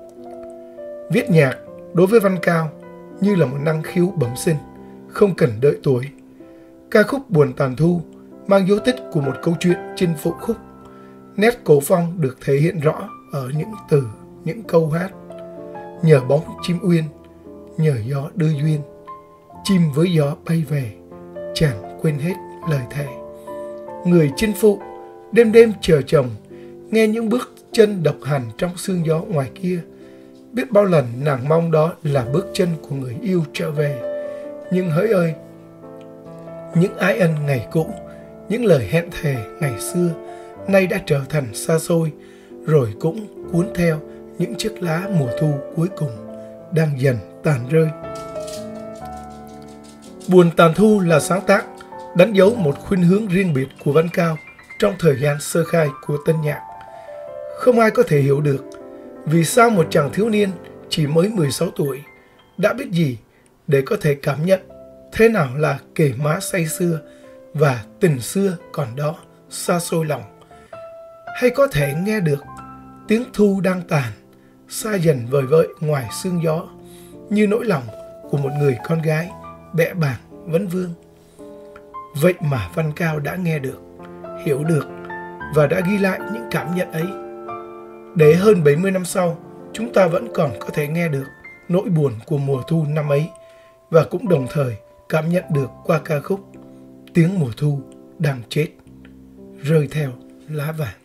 Viết nhạc đối với Văn Cao như là một năng khiếu bẩm sinh, không cần đợi tuổi. Ca khúc Buồn Tàn Thu mang dấu tích của một câu chuyện chinh phụ khúc. Nét cổ phong được thể hiện rõ ở những từ, những câu hát. Nhờ bóng chim uyên, nhờ gió đưa duyên, chim với gió bay về, chẳng quên hết lời thề. Người chinh phụ đêm đêm chờ chồng, nghe những bước chân độc hành trong sương gió ngoài kia. Biết bao lần nàng mong đó là bước chân của người yêu trở về. Nhưng hỡi ơi, những ái ân ngày cũ, những lời hẹn thề ngày xưa nay đã trở thành xa xôi, rồi cũng cuốn theo những chiếc lá mùa thu cuối cùng đang dần tàn rơi. Buồn Tàn Thu là sáng tác đánh dấu một khuynh hướng riêng biệt của Văn Cao trong thời gian sơ khai của tân nhạc. Không ai có thể hiểu được vì sao một chàng thiếu niên chỉ mới 16 tuổi đã biết gì để có thể cảm nhận thế nào là kể má say xưa và tình xưa còn đó xa xôi lòng, hay có thể nghe được tiếng thu đang tàn, xa dần vời vợi ngoài sương gió, như nỗi lòng của một người con gái bẽ bàng vấn vương. Vậy mà Văn Cao đã nghe được, hiểu được và đã ghi lại những cảm nhận ấy, để hơn 70 năm sau chúng ta vẫn còn có thể nghe được nỗi buồn của mùa thu năm ấy, và cũng đồng thời cảm nhận được qua ca khúc Tiếng mùa thu đang chết, rơi theo lá vàng.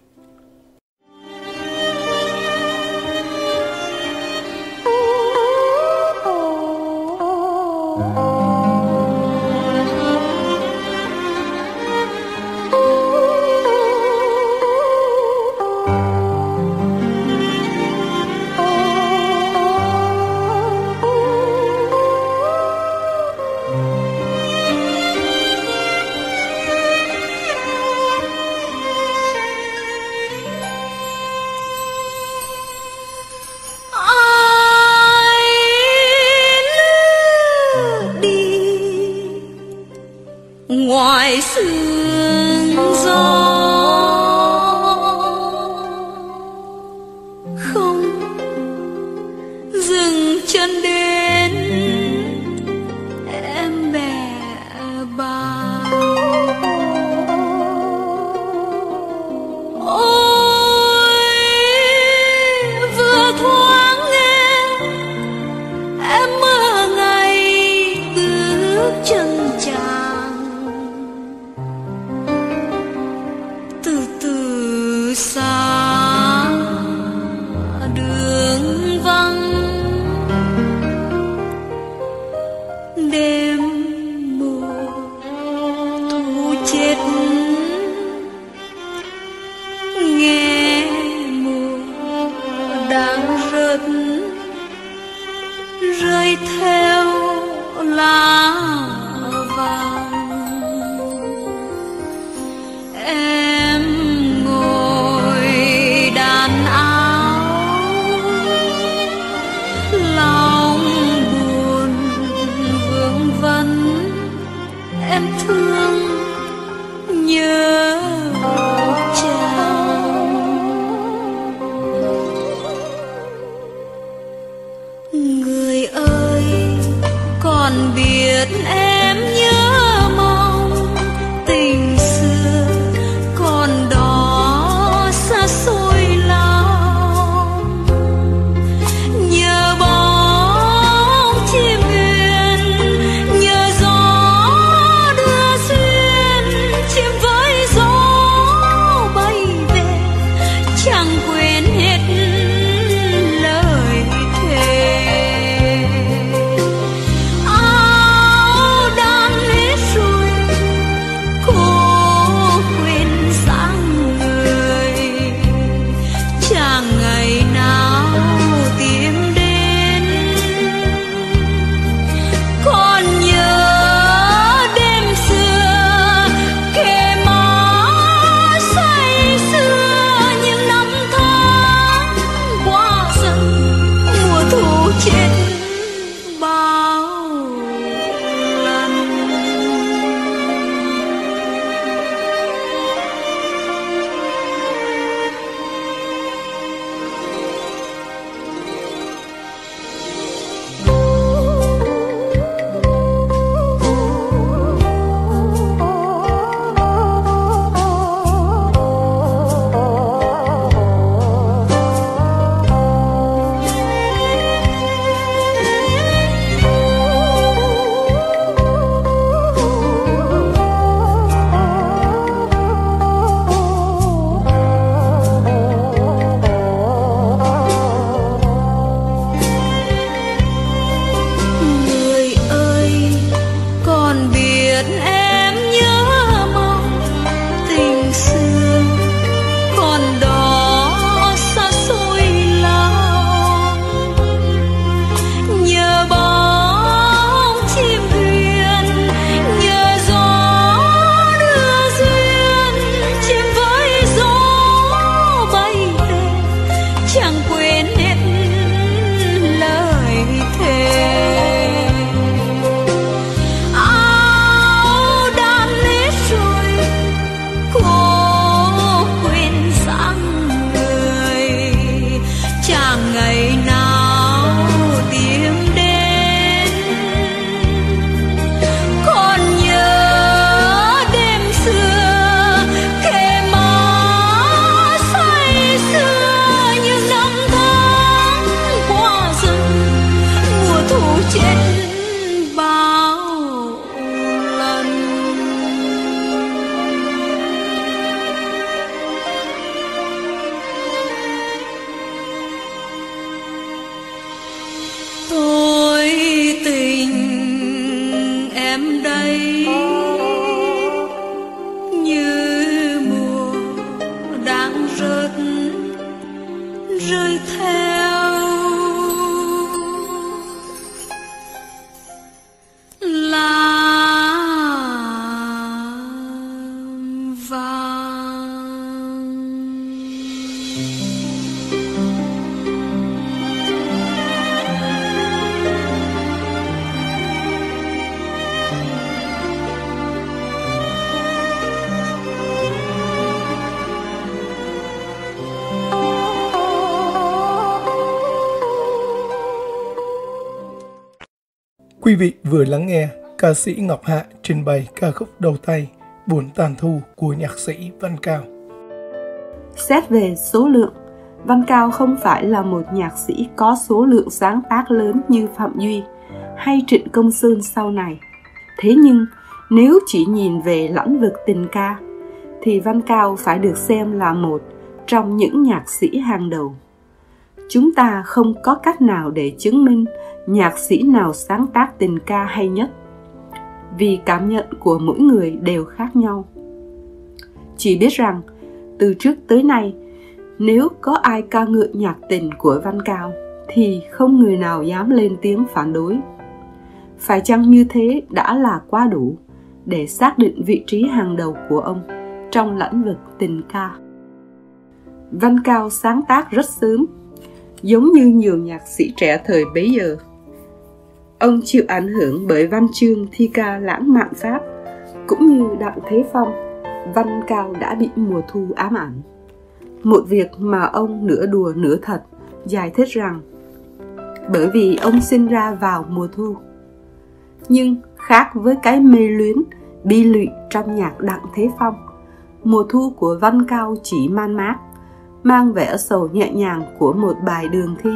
Ngoài sương gió không dừng chân đến em bè bàng. Ôi vừa thoáng nghe em mơ ngày bước chân chàng, xa đường vắng đêm mùa thu chết, nghe mùa đang rớt rơi theo lá vàng. còn biết em nhớ mong tình xưa còn đó xa xôi lòng, nhớ bóng chim uyên, nhớ gió đưa duyên, chim với gió bay về chẳng quên hết lời thề. Áo đan hết rồi cô quên dáng người, chẳng ngày nào tìm đến. Còn nhớ đêm xưa kề má say sưa, những năm tháng qua dần mùa thu chết bao lần. Người ơi, còn biết em nhớ mong tình xưa còn đó xa xôi lòng, nhớ bóng chim uyên, nhớ gió đưa duyên, chim với gió bay về chẳng quên hết lời thề. Áo đan hết rồi cô quên dáng người, chẳng ngày nào tìm đến. Còn nhớ đêm xưa kề má say sưa, những năm tháng qua dần mùa thu chết bao lần. Tôi tình em đây như mùa đang rớt rơi theo lá vàng. Quý vị vừa lắng nghe ca sĩ Ngọc Hạ trình bày ca khúc đầu tay Buồn Tàn Thu của nhạc sĩ Văn Cao. Xét về số lượng, Văn Cao không phải là một nhạc sĩ có số lượng sáng tác lớn như Phạm Duy hay Trịnh Công Sơn sau này. Thế nhưng, nếu chỉ nhìn về lĩnh vực tình ca, thì Văn Cao phải được xem là một trong những nhạc sĩ hàng đầu. Chúng ta không có cách nào để chứng minh nhạc sĩ nào sáng tác tình ca hay nhất, vì cảm nhận của mỗi người đều khác nhau. Chỉ biết rằng, từ trước tới nay, nếu có ai ca ngợi nhạc tình của Văn Cao, thì không người nào dám lên tiếng phản đối. Phải chăng như thế đã là quá đủ để xác định vị trí hàng đầu của ông trong lĩnh vực tình ca. Văn Cao sáng tác rất sớm, giống như nhiều nhạc sĩ trẻ thời bấy giờ. Ông chịu ảnh hưởng bởi văn chương thi ca lãng mạn Pháp, cũng như Đặng Thế Phong. Văn Cao đã bị mùa thu ám ảnh. Một việc mà ông nửa đùa nửa thật giải thích rằng bởi vì ông sinh ra vào mùa thu. Nhưng khác với cái mê luyến, bi lụy trong nhạc Đặng Thế Phong, mùa thu của Văn Cao chỉ man mác, mang vẻ sầu nhẹ nhàng của một bài đường thi.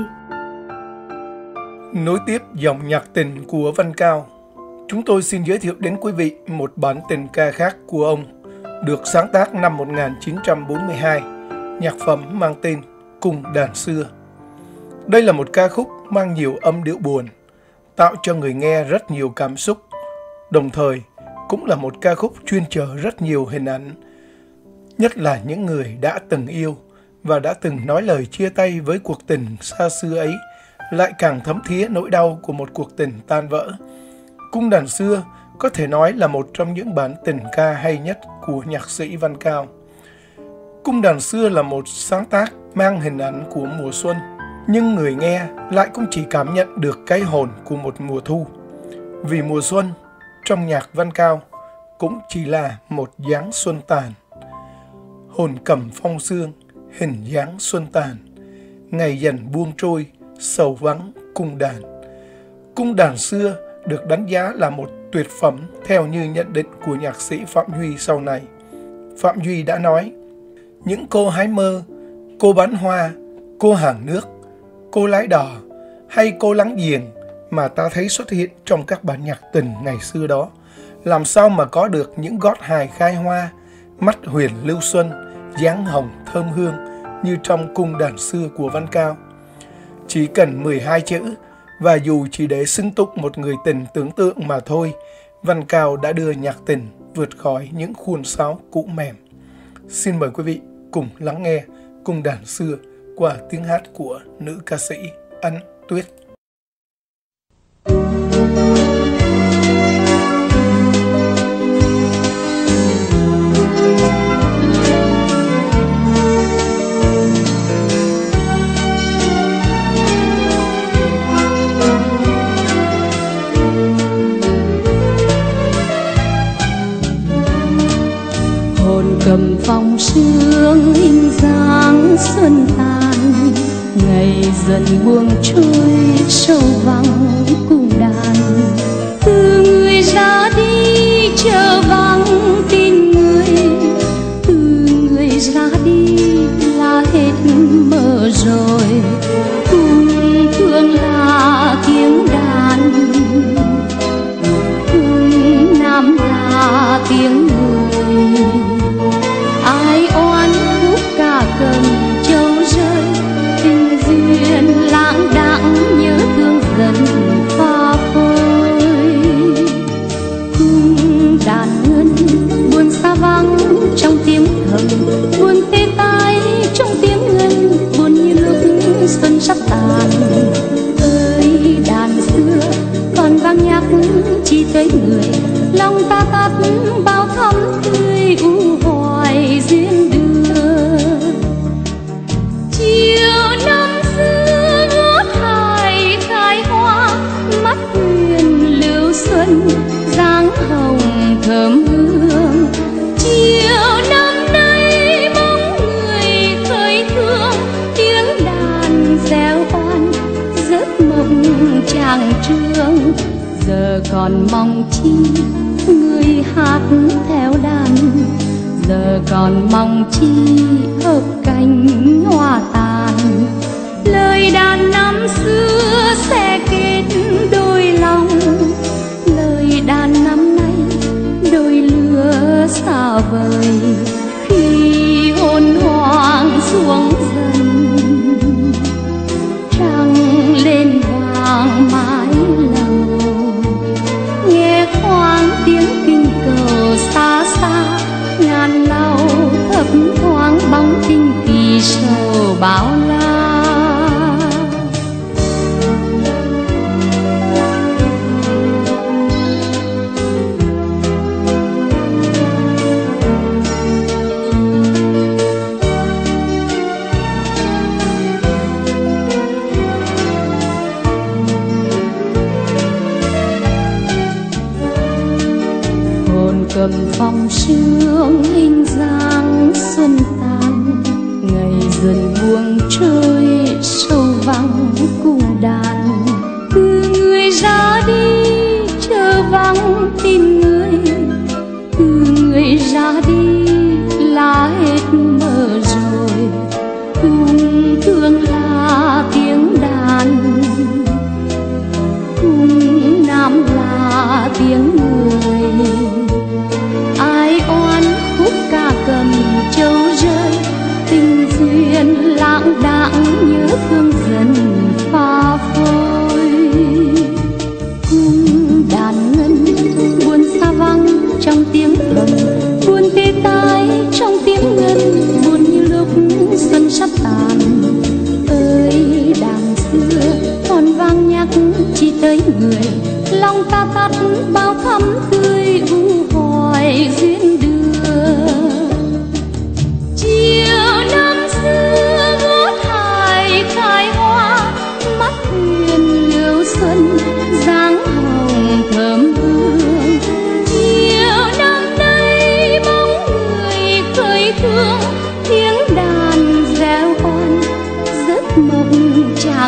Nối tiếp dòng nhạc tình của Văn Cao, chúng tôi xin giới thiệu đến quý vị một bản tình ca khác của ông, được sáng tác năm 1942, nhạc phẩm mang tên Cung đàn xưa. Đây là một ca khúc mang nhiều âm điệu buồn, tạo cho người nghe rất nhiều cảm xúc, đồng thời cũng là một ca khúc chuyên chở rất nhiều hình ảnh, nhất là những người đã từng yêu và đã từng nói lời chia tay với cuộc tình xa xưa ấy, lại càng thấm thía nỗi đau của một cuộc tình tan vỡ. Cung đàn xưa có thể nói là một trong những bản tình ca hay nhất của nhạc sĩ Văn Cao. Cung đàn xưa là một sáng tác mang hình ảnh của mùa xuân, nhưng người nghe lại cũng chỉ cảm nhận được cái hồn của một mùa thu. Vì mùa xuân trong nhạc Văn Cao cũng chỉ là một dáng xuân tàn. Hồn cầm phong sương, hình dáng xuân tàn, ngày dần buông trôi, sầu vắng cung đàn. Cung đàn xưa được đánh giá là một tuyệt phẩm theo như nhận định của nhạc sĩ Phạm Duy sau này. Phạm Duy đã nói: những cô hái mơ, cô bán hoa, cô hàng nước, cô lái đò hay cô lắng giềng mà ta thấy xuất hiện trong các bản nhạc tình ngày xưa đó, làm sao mà có được những gót hài khai hoa, mắt huyền lưu xuân, dáng hồng thơm hương như trong cung đàn xưa của Văn Cao. Chỉ cần 12 chữ, và dù chỉ để xưng tụng một người tình tưởng tượng mà thôi, Văn Cao đã đưa nhạc tình vượt khỏi những khuôn sáo cũ mềm. Xin mời quý vị cùng lắng nghe cung đàn xưa qua tiếng hát của nữ ca sĩ Ân Tuyết. Cầm phong sương hình dáng xuân tàn, ngày dần buông trôi sâu vắng cung đàn. Từ người ra đi chờ vắng tin người, từ người ra đi là hết mơ rồi. Cung thương là tiếng đàn, cung nam là tiếng người. Ai oán khúc ca cầm châu rơi, tình duyên lãng đãng nhớ thương dần pha phôi. Cung đàn ngân buồn xa vắng trong tiếng thầm, buồn tê tái trong tiếng ngân, buồn như lúc xuân sắp tàn. Ơi đàn xưa còn vang nhắc chi tới người, lòng ta tắt bao thắm tươi u hoài duyên đưa. Chiều năm xưa ngót hài khai hoa, mắt huyền lưu xuân dáng hồng thơm hương. Chiều năm nay bóng người khơi thương, tiếng đàn reo oan giấc mộng chàng trương. Giờ còn mong chi người hát theo đàn, giờ còn mong chi hợp cánh hoa tàn. Lời đàn năm xưa sẽ kết đôi lòng, lời đàn năm nay đôi lứa xa vời. Khi hồn hoàng xuống dần, trăng lên vàng mái lầu, nghe khoáng tiếng kinh cầu xa xa. Ngàn lau thấp thoáng bóng tinh kỳ sầu bao la. Cầm phong sương hình dáng xuân tàn, ngày dần buông trôi sâu vắng cung đàn. Từ người ra đi chờ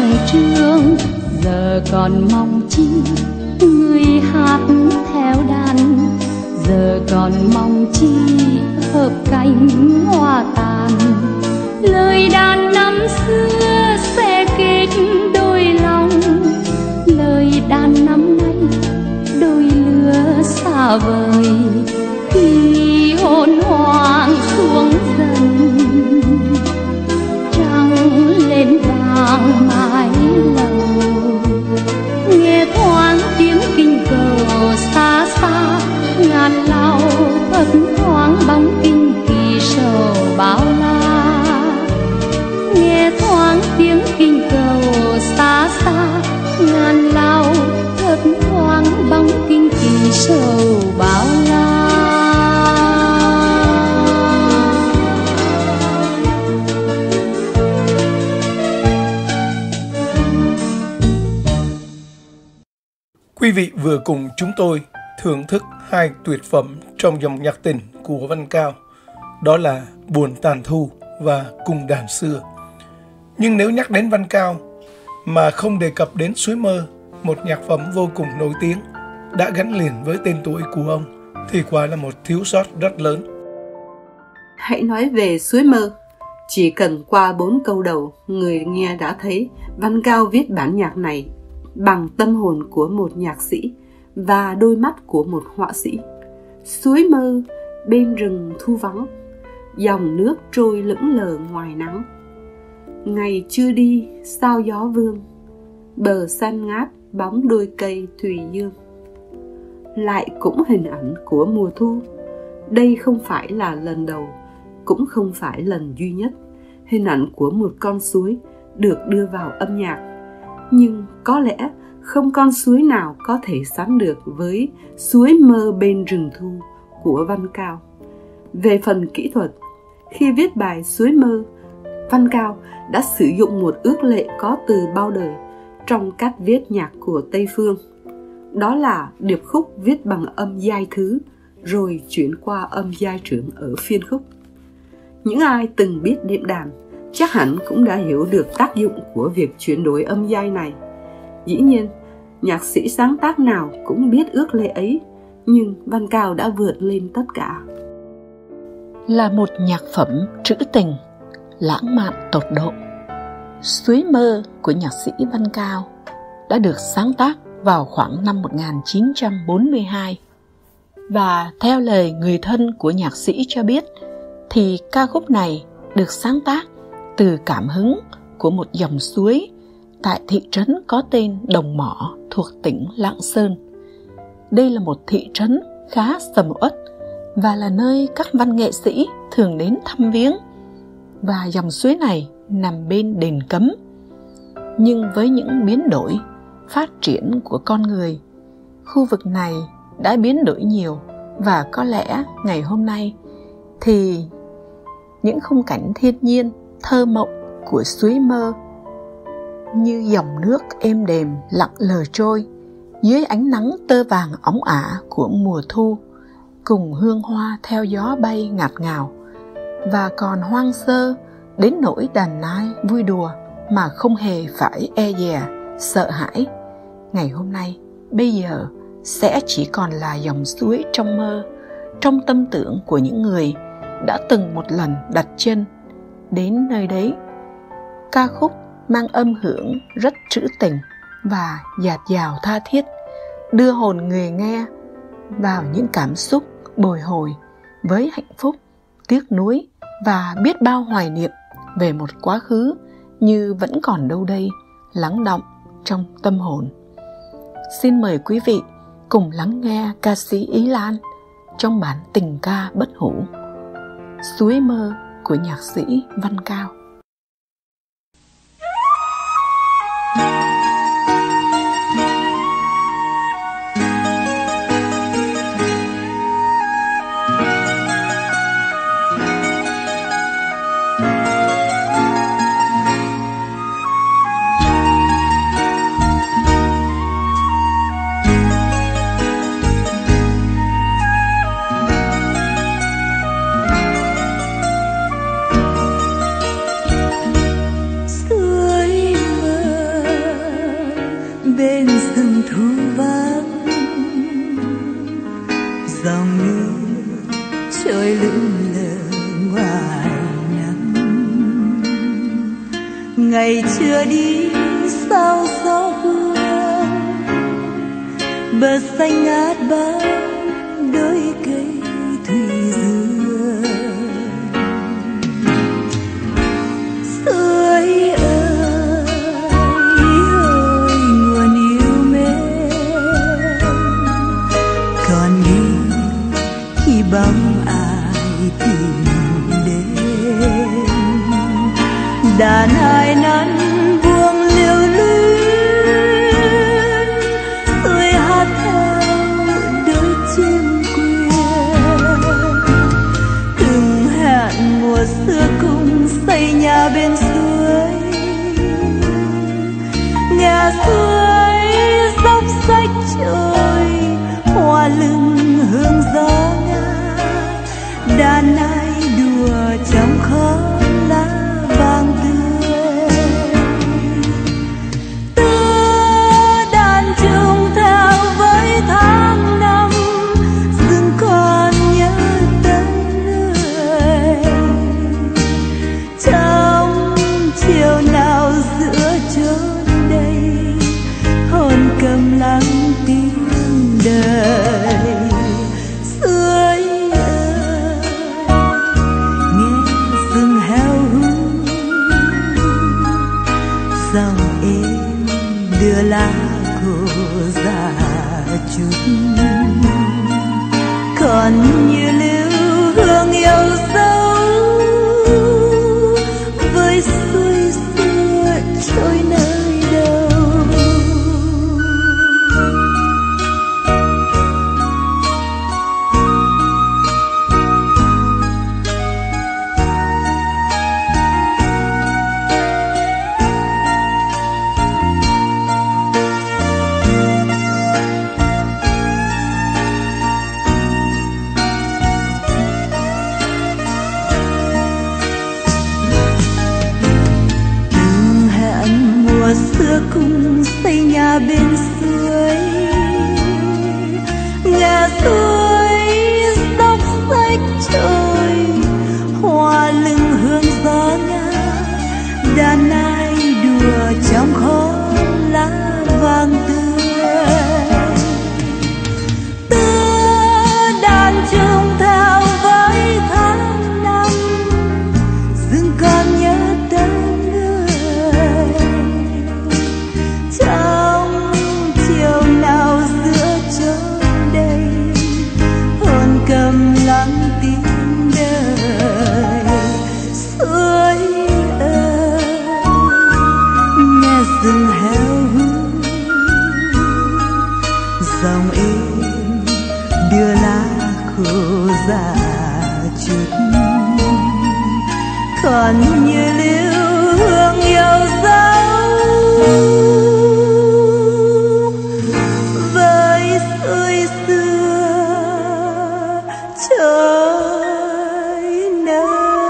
hàng trường, giờ còn mong chi người hát theo đàn, giờ còn mong chi hợp cánh hoa tàn. Lời đàn năm xưa sẽ kết đôi lòng, lời đàn năm nay đôi lứa xa vời. Khi hồn hoàng xuống dần, trăng lên vàng mái lầu, nghe thoáng tiếng kinh cầu xa xa, ngàn lao thấp thoáng bóng kinh kỳ sầu bao la. Nghe thoáng tiếng kinh cầu xa xa, ngàn lao thấp thoáng bóng kinh kỳ sầu bao la. Quý vị vừa cùng chúng tôi thưởng thức hai tuyệt phẩm trong dòng nhạc tình của Văn Cao, đó là Buồn Tàn Thu và Cung Đàn Xưa. Nhưng nếu nhắc đến Văn Cao mà không đề cập đến Suối Mơ, một nhạc phẩm vô cùng nổi tiếng đã gắn liền với tên tuổi của ông, thì quả là một thiếu sót rất lớn. Hãy nói về Suối Mơ, chỉ cần qua 4 câu đầu, người nghe đã thấy Văn Cao viết bản nhạc này bằng tâm hồn của một nhạc sĩ và đôi mắt của một họa sĩ. Suối mơ bên rừng thu vắng, dòng nước trôi lững lờ ngoài nắng. Ngày chưa đi sao gió vương, bờ xanh ngát bóng đôi cây thùy dương. Lại cũng hình ảnh của mùa thu. Đây không phải là lần đầu, cũng không phải lần duy nhất hình ảnh của một con suối được đưa vào âm nhạc. Nhưng có lẽ không con suối nào có thể sánh được với Suối Mơ bên rừng thu của Văn Cao. Về phần kỹ thuật, khi viết bài Suối Mơ, Văn Cao đã sử dụng một ước lệ có từ bao đời trong cách viết nhạc của Tây Phương. Đó là điệp khúc viết bằng âm giai thứ, rồi chuyển qua âm giai trưởng ở phiên khúc. Những ai từng biết đệm đàn chắc hẳn cũng đã hiểu được tác dụng của việc chuyển đổi âm giai này. Dĩ nhiên, nhạc sĩ sáng tác nào cũng biết ước lệ ấy, nhưng Văn Cao đã vượt lên tất cả. Là một nhạc phẩm trữ tình, lãng mạn tột độ, Suối Mơ của nhạc sĩ Văn Cao đã được sáng tác vào khoảng năm 1942. Và theo lời người thân của nhạc sĩ cho biết, thì ca khúc này được sáng tác từ cảm hứng của một dòng suối tại thị trấn có tên Đồng Mỏ thuộc tỉnh Lạng Sơn. Đây là một thị trấn khá sầm uất và là nơi các văn nghệ sĩ thường đến thăm viếng, và dòng suối này nằm bên đền Cấm. Nhưng với những biến đổi, phát triển của con người, khu vực này đã biến đổi nhiều, và có lẽ ngày hôm nay thì những khung cảnh thiên nhiên thơ mộng của Suối Mơ như dòng nước êm đềm lặng lờ trôi dưới ánh nắng tơ vàng óng ả của mùa thu, cùng hương hoa theo gió bay ngạt ngào, và còn hoang sơ đến nỗi đàn nai vui đùa mà không hề phải e dè, sợ hãi. Ngày hôm nay, bây giờ sẽ chỉ còn là dòng suối trong mơ, trong tâm tưởng của những người đã từng một lần đặt chân đến nơi đấy. Ca khúc mang âm hưởng rất trữ tình và dạt dào tha thiết, đưa hồn người nghe vào những cảm xúc bồi hồi với hạnh phúc, tiếc nuối và biết bao hoài niệm về một quá khứ như vẫn còn đâu đây lắng đọng trong tâm hồn. Xin mời quý vị cùng lắng nghe ca sĩ Ý Lan trong bản tình ca bất hủ Suối Mơ của nhạc sĩ Văn Cao. bờ xanh ngát bao đôi cây thủy dương. Suối ơi nguồn yêu mến, còn đi khi bóng ai tìm đến. Đàn hai nắn buông liêu luyến, tôi hát theo đôi chim quyên. Từng hẹn mùa xưa cùng xây nhà bên suối, nghe suối dốc sách trôi, hoa lưng hương gió ngát. Đàn nai đùa trong khóm lá vàng tươi, tưa đàn chung theo với tháng năm, dừng còn nhớ tới người. Trong chiều nào giữa chốn đây, hồn cầm lắng tiếng đời. Suối ơi nghe rừng heo hú, dòng êm đưa lá khô già chút. Còn như lưu hương yêu dấu, với suối xưa trôi nơi đâu. Xưa cùng xây nhà bên suối, nghe suối dốc sách trôi, hoa lưng hương gió ngát. Đàn nai đùa trong khóm lá vàng tươi, tưa đàn chung theo với tháng năm, dừng còn nhớ tới. Trong chiều nào giữa chốn đây, hồn cầm lắng tiếng đời. Suối ơi nghe rừng heo hú, dòng êm đưa lá khô già chút. Còn như lưu hương yêu dấu, với suối xưa trôi nơi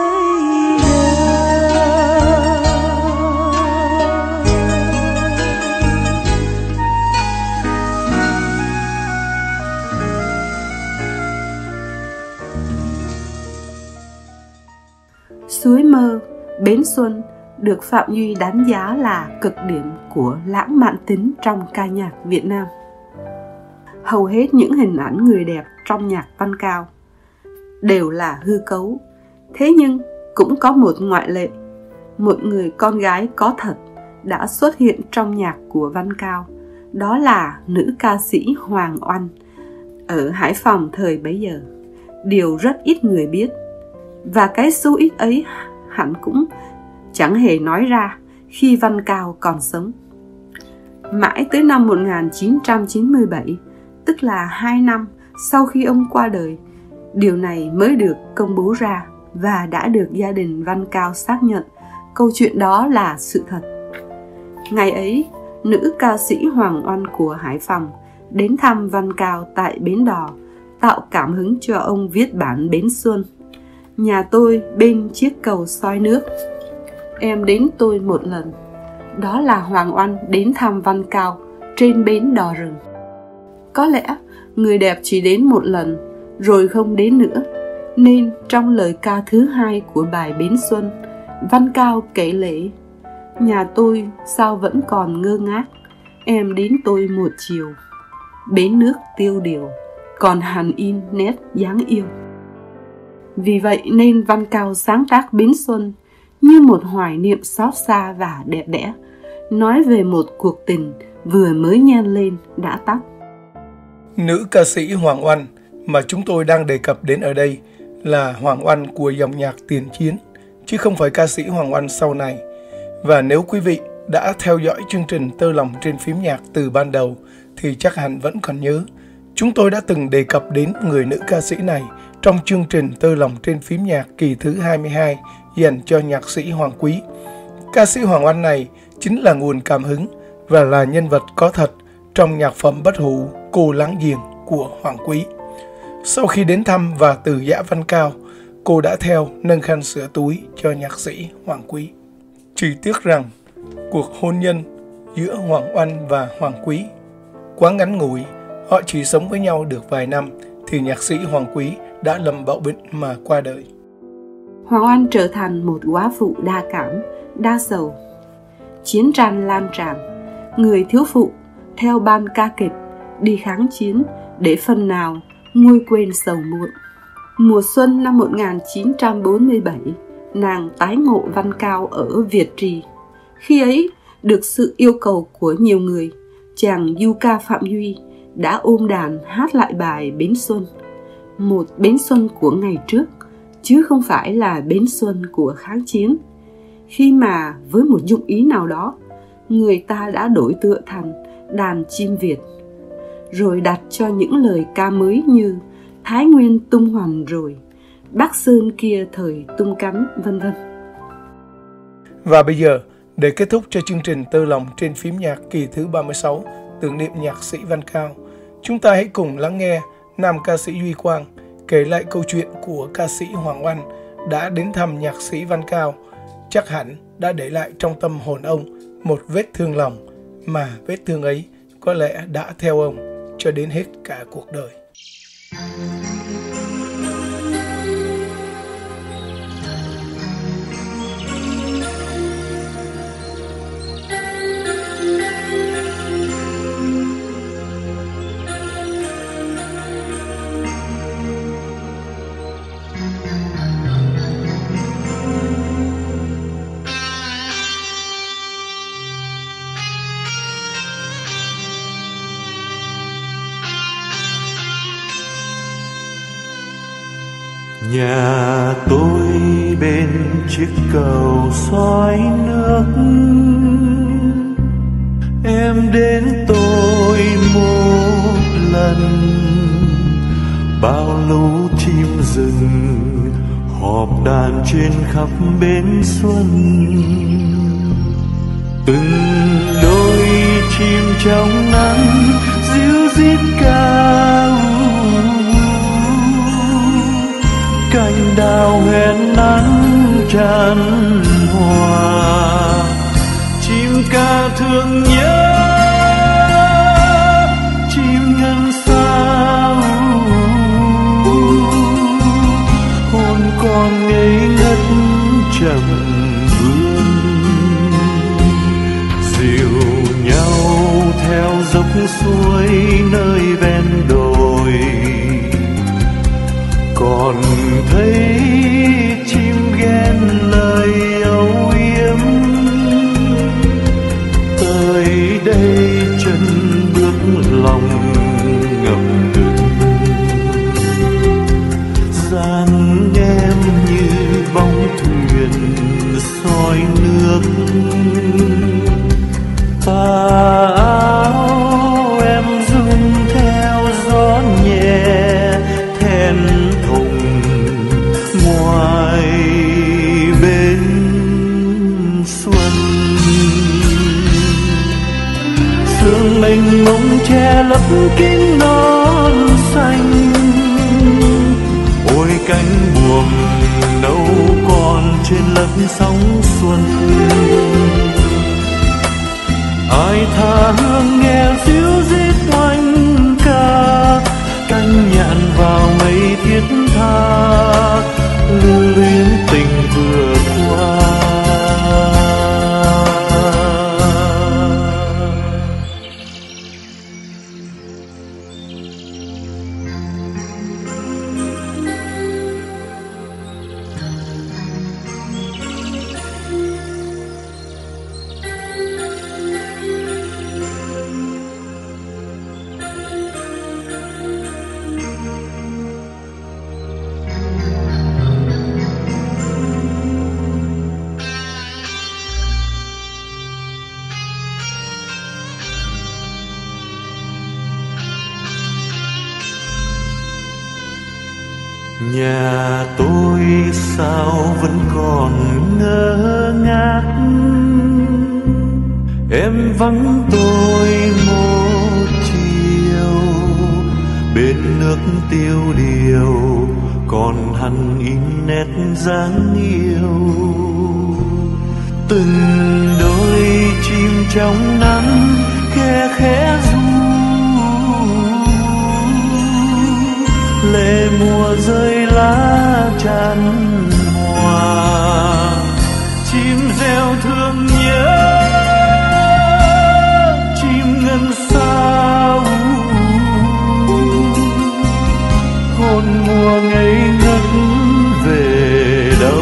Suối Mơ, Bến Xuân được Phạm Duy đánh giá là cực điểm của lãng mạn tính trong ca nhạc Việt Nam. Hầu hết những hình ảnh người đẹp trong nhạc Văn Cao đều là hư cấu. Thế nhưng cũng có một ngoại lệ, một người con gái có thật đã xuất hiện trong nhạc của Văn Cao. Đó là nữ ca sĩ Hoàng Oanh ở Hải Phòng thời bấy giờ. Điều rất ít người biết, và cái số ít ấy hẳn cũng chẳng hề nói ra khi Văn Cao còn sống. Mãi tới năm 1997, tức là 2 năm sau khi ông qua đời, điều này mới được công bố ra và đã được gia đình Văn Cao xác nhận câu chuyện đó là sự thật. Ngày ấy, nữ ca sĩ Hoàng Oanh của Hải Phòng đến thăm Văn Cao tại Bến Đò, tạo cảm hứng cho ông viết bản Bến Xuân. Nhà tôi bên chiếc cầu soi nước, em đến tôi một lần. Đó là Hoàng Oanh đến thăm Văn Cao trên bến đò rừng. Có lẽ người đẹp chỉ đến một lần rồi không đến nữa, nên trong lời ca thứ 2 của bài Bến Xuân, Văn Cao kể lể: nhà tôi sao vẫn còn ngơ ngác, em đến tôi một chiều. bến nước tiêu điều, còn hằn in nét dáng yêu. Vì vậy nên văn cao sáng tác Bến Xuân như một hoài niệm xót xa và đẹp đẽ, nói về một cuộc tình vừa mới nhen lên đã tắt. Nữ ca sĩ Hoàng Oanh mà chúng tôi đang đề cập đến ở đây là Hoàng Oanh của dòng nhạc tiền chiến, chứ không phải ca sĩ Hoàng Oanh sau này. Và nếu quý vị đã theo dõi chương trình Tơ Lòng trên phím nhạc từ ban đầu thì chắc hẳn vẫn còn nhớ, chúng tôi đã từng đề cập đến người nữ ca sĩ này trong chương trình Tơ Lòng trên phím nhạc kỳ thứ 22 dành cho nhạc sĩ Hoàng Quý. Ca sĩ Hoàng Oanh này chính là nguồn cảm hứng và là nhân vật có thật trong nhạc phẩm bất hủ Cô Láng Giềng của Hoàng Quý. Sau khi đến thăm và từ giã văn cao, cô đã theo nâng khăn sửa túi cho nhạc sĩ Hoàng Quý. Chỉ tiếc rằng cuộc hôn nhân giữa Hoàng Oanh và Hoàng Quý quá ngắn ngủi, họ chỉ sống với nhau được vài năm thì nhạc sĩ Hoàng Quý đã lâm bạo bệnh mà qua đời. Hoàng Oanh trở thành một góa phụ đa cảm, đa sầu. Chiến tranh lan tràn, người thiếu phụ theo ban ca kịch đi kháng chiến để phần nào nguôi quên sầu muộn. Mùa xuân năm 1947, nàng tái ngộ văn cao ở Việt Trì. Khi ấy, được sự yêu cầu của nhiều người, chàng du ca Phạm Duy đã ôm đàn hát lại bài Bến Xuân, một Bến Xuân của ngày trước, chứ không phải là Bến Xuân của kháng chiến. Khi mà với một dụng ý nào đó, người ta đã đổi tựa thành đàn chim Việt, rồi đặt cho những lời ca mới như Thái Nguyên tung hoành rồi, Bắc Sơn kia thời tung cánh, vân vân. Và bây giờ, để kết thúc cho chương trình Tơ Lòng trên phím nhạc kỳ thứ 36 tưởng niệm nhạc sĩ văn cao, chúng ta hãy cùng lắng nghe nam ca sĩ Duy Quang kể lại câu chuyện của ca sĩ Hoàng Oanh đã đến thăm nhạc sĩ văn cao. Chắc hẳn đã để lại trong tâm hồn ông một vết thương lòng, mà vết thương ấy có lẽ đã theo ông cho đến hết cả cuộc đời. Nhà tôi bên chiếc cầu xoáy nước, em đến tôi một lần. Bao lũ chim rừng họp đàn trên khắp bến xuân, từng đôi chim trong nắng ríu rít ca. Cành đào hẹn nắng tràn hòa, chim ca thương nhớ, chim ngân sao hồn còn ngây ngất trầm vương, dìu nhau theo dốc suối nơi ven đồi. Còn thấy chim ghen lời âu yếm, tới đây chân bước lòng ngập ngừng. Gian em như bóng thuyền soi nước, tà áo em rung theo gió nhẹ thèn thùng ngoài bến xuân. Sương mênh mông che lấp kín non xanh, ôi cánh buồm đâu còn trên lớp sóng xuân. Ai tha hương nghe ríu rít oanh ca, canh nhạn vào mây thiết tha, lưu luyến tình vừa qua. Nhà tôi sao vẫn còn ngơ ngác, em vắng tôi một chiều, bên nước tiêu điều còn hằn in nét dáng yêu. Từng đôi chim trong nắng khe khẽ ru, lệ mùa rơi lá tràn hoa. Chim reo thương nhớ, chim ngân xa hồn mùa ngây ngất về đâu.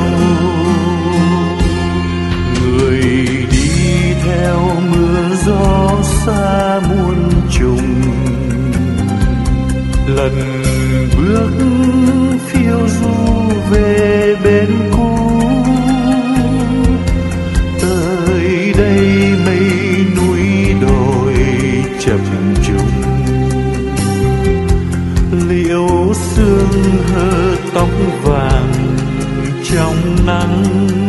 Người đi theo mưa gió xa muôn trùng, lần bước phiêu du về bên cũ. Tới đây mây núi đồi chập trùng, liễu sương hơ tóc vàng trong nắng.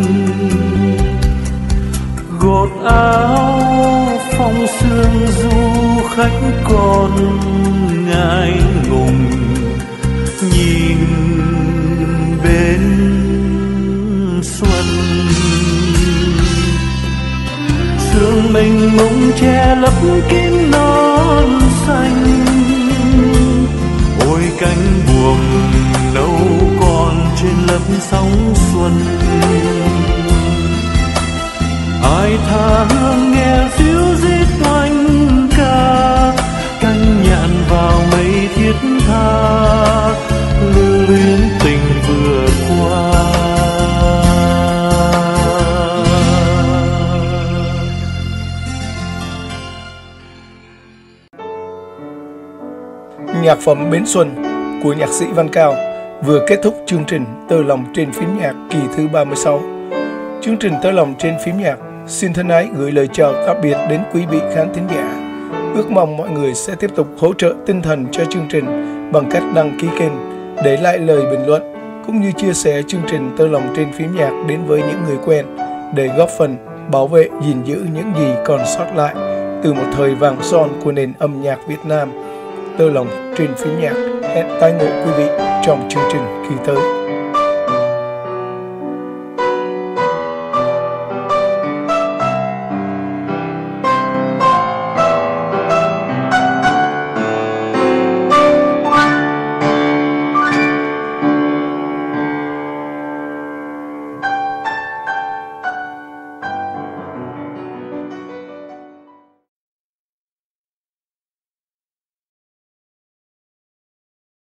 Gột áo phong sương du khách còn ngại ngùng, nhìn bên xuân. Sương mênh mông che lấp kín non xanh, ôi cánh buồm nâu còn trên lớp sóng xuân. Ai tha hương nghe ríu rít oanh ca, canh nhạn vào mây thiết tha, lưu luyến tình vừa qua. Nhạc phẩm Bến Xuân của nhạc sĩ Văn Cao vừa kết thúc chương trình Tơ Lòng Trên Phím Nhạc kỳ thứ 36. Chương trình Tơ Lòng Trên Phím Nhạc xin thân ái gửi lời chào tạm biệt đến quý vị khán thính giả. Ước mong mọi người sẽ tiếp tục hỗ trợ tinh thần cho chương trình bằng cách đăng ký kênh, để lại lời bình luận, cũng như chia sẻ chương trình Tơ Lòng Trên Phím Nhạc đến với những người quen, để góp phần bảo vệ, gìn giữ những gì còn sót lại từ một thời vàng son của nền âm nhạc Việt Nam. Tơ Lòng Trên Phím Nhạc hẹn tái ngộ quý vị trong chương trình kỳ tới.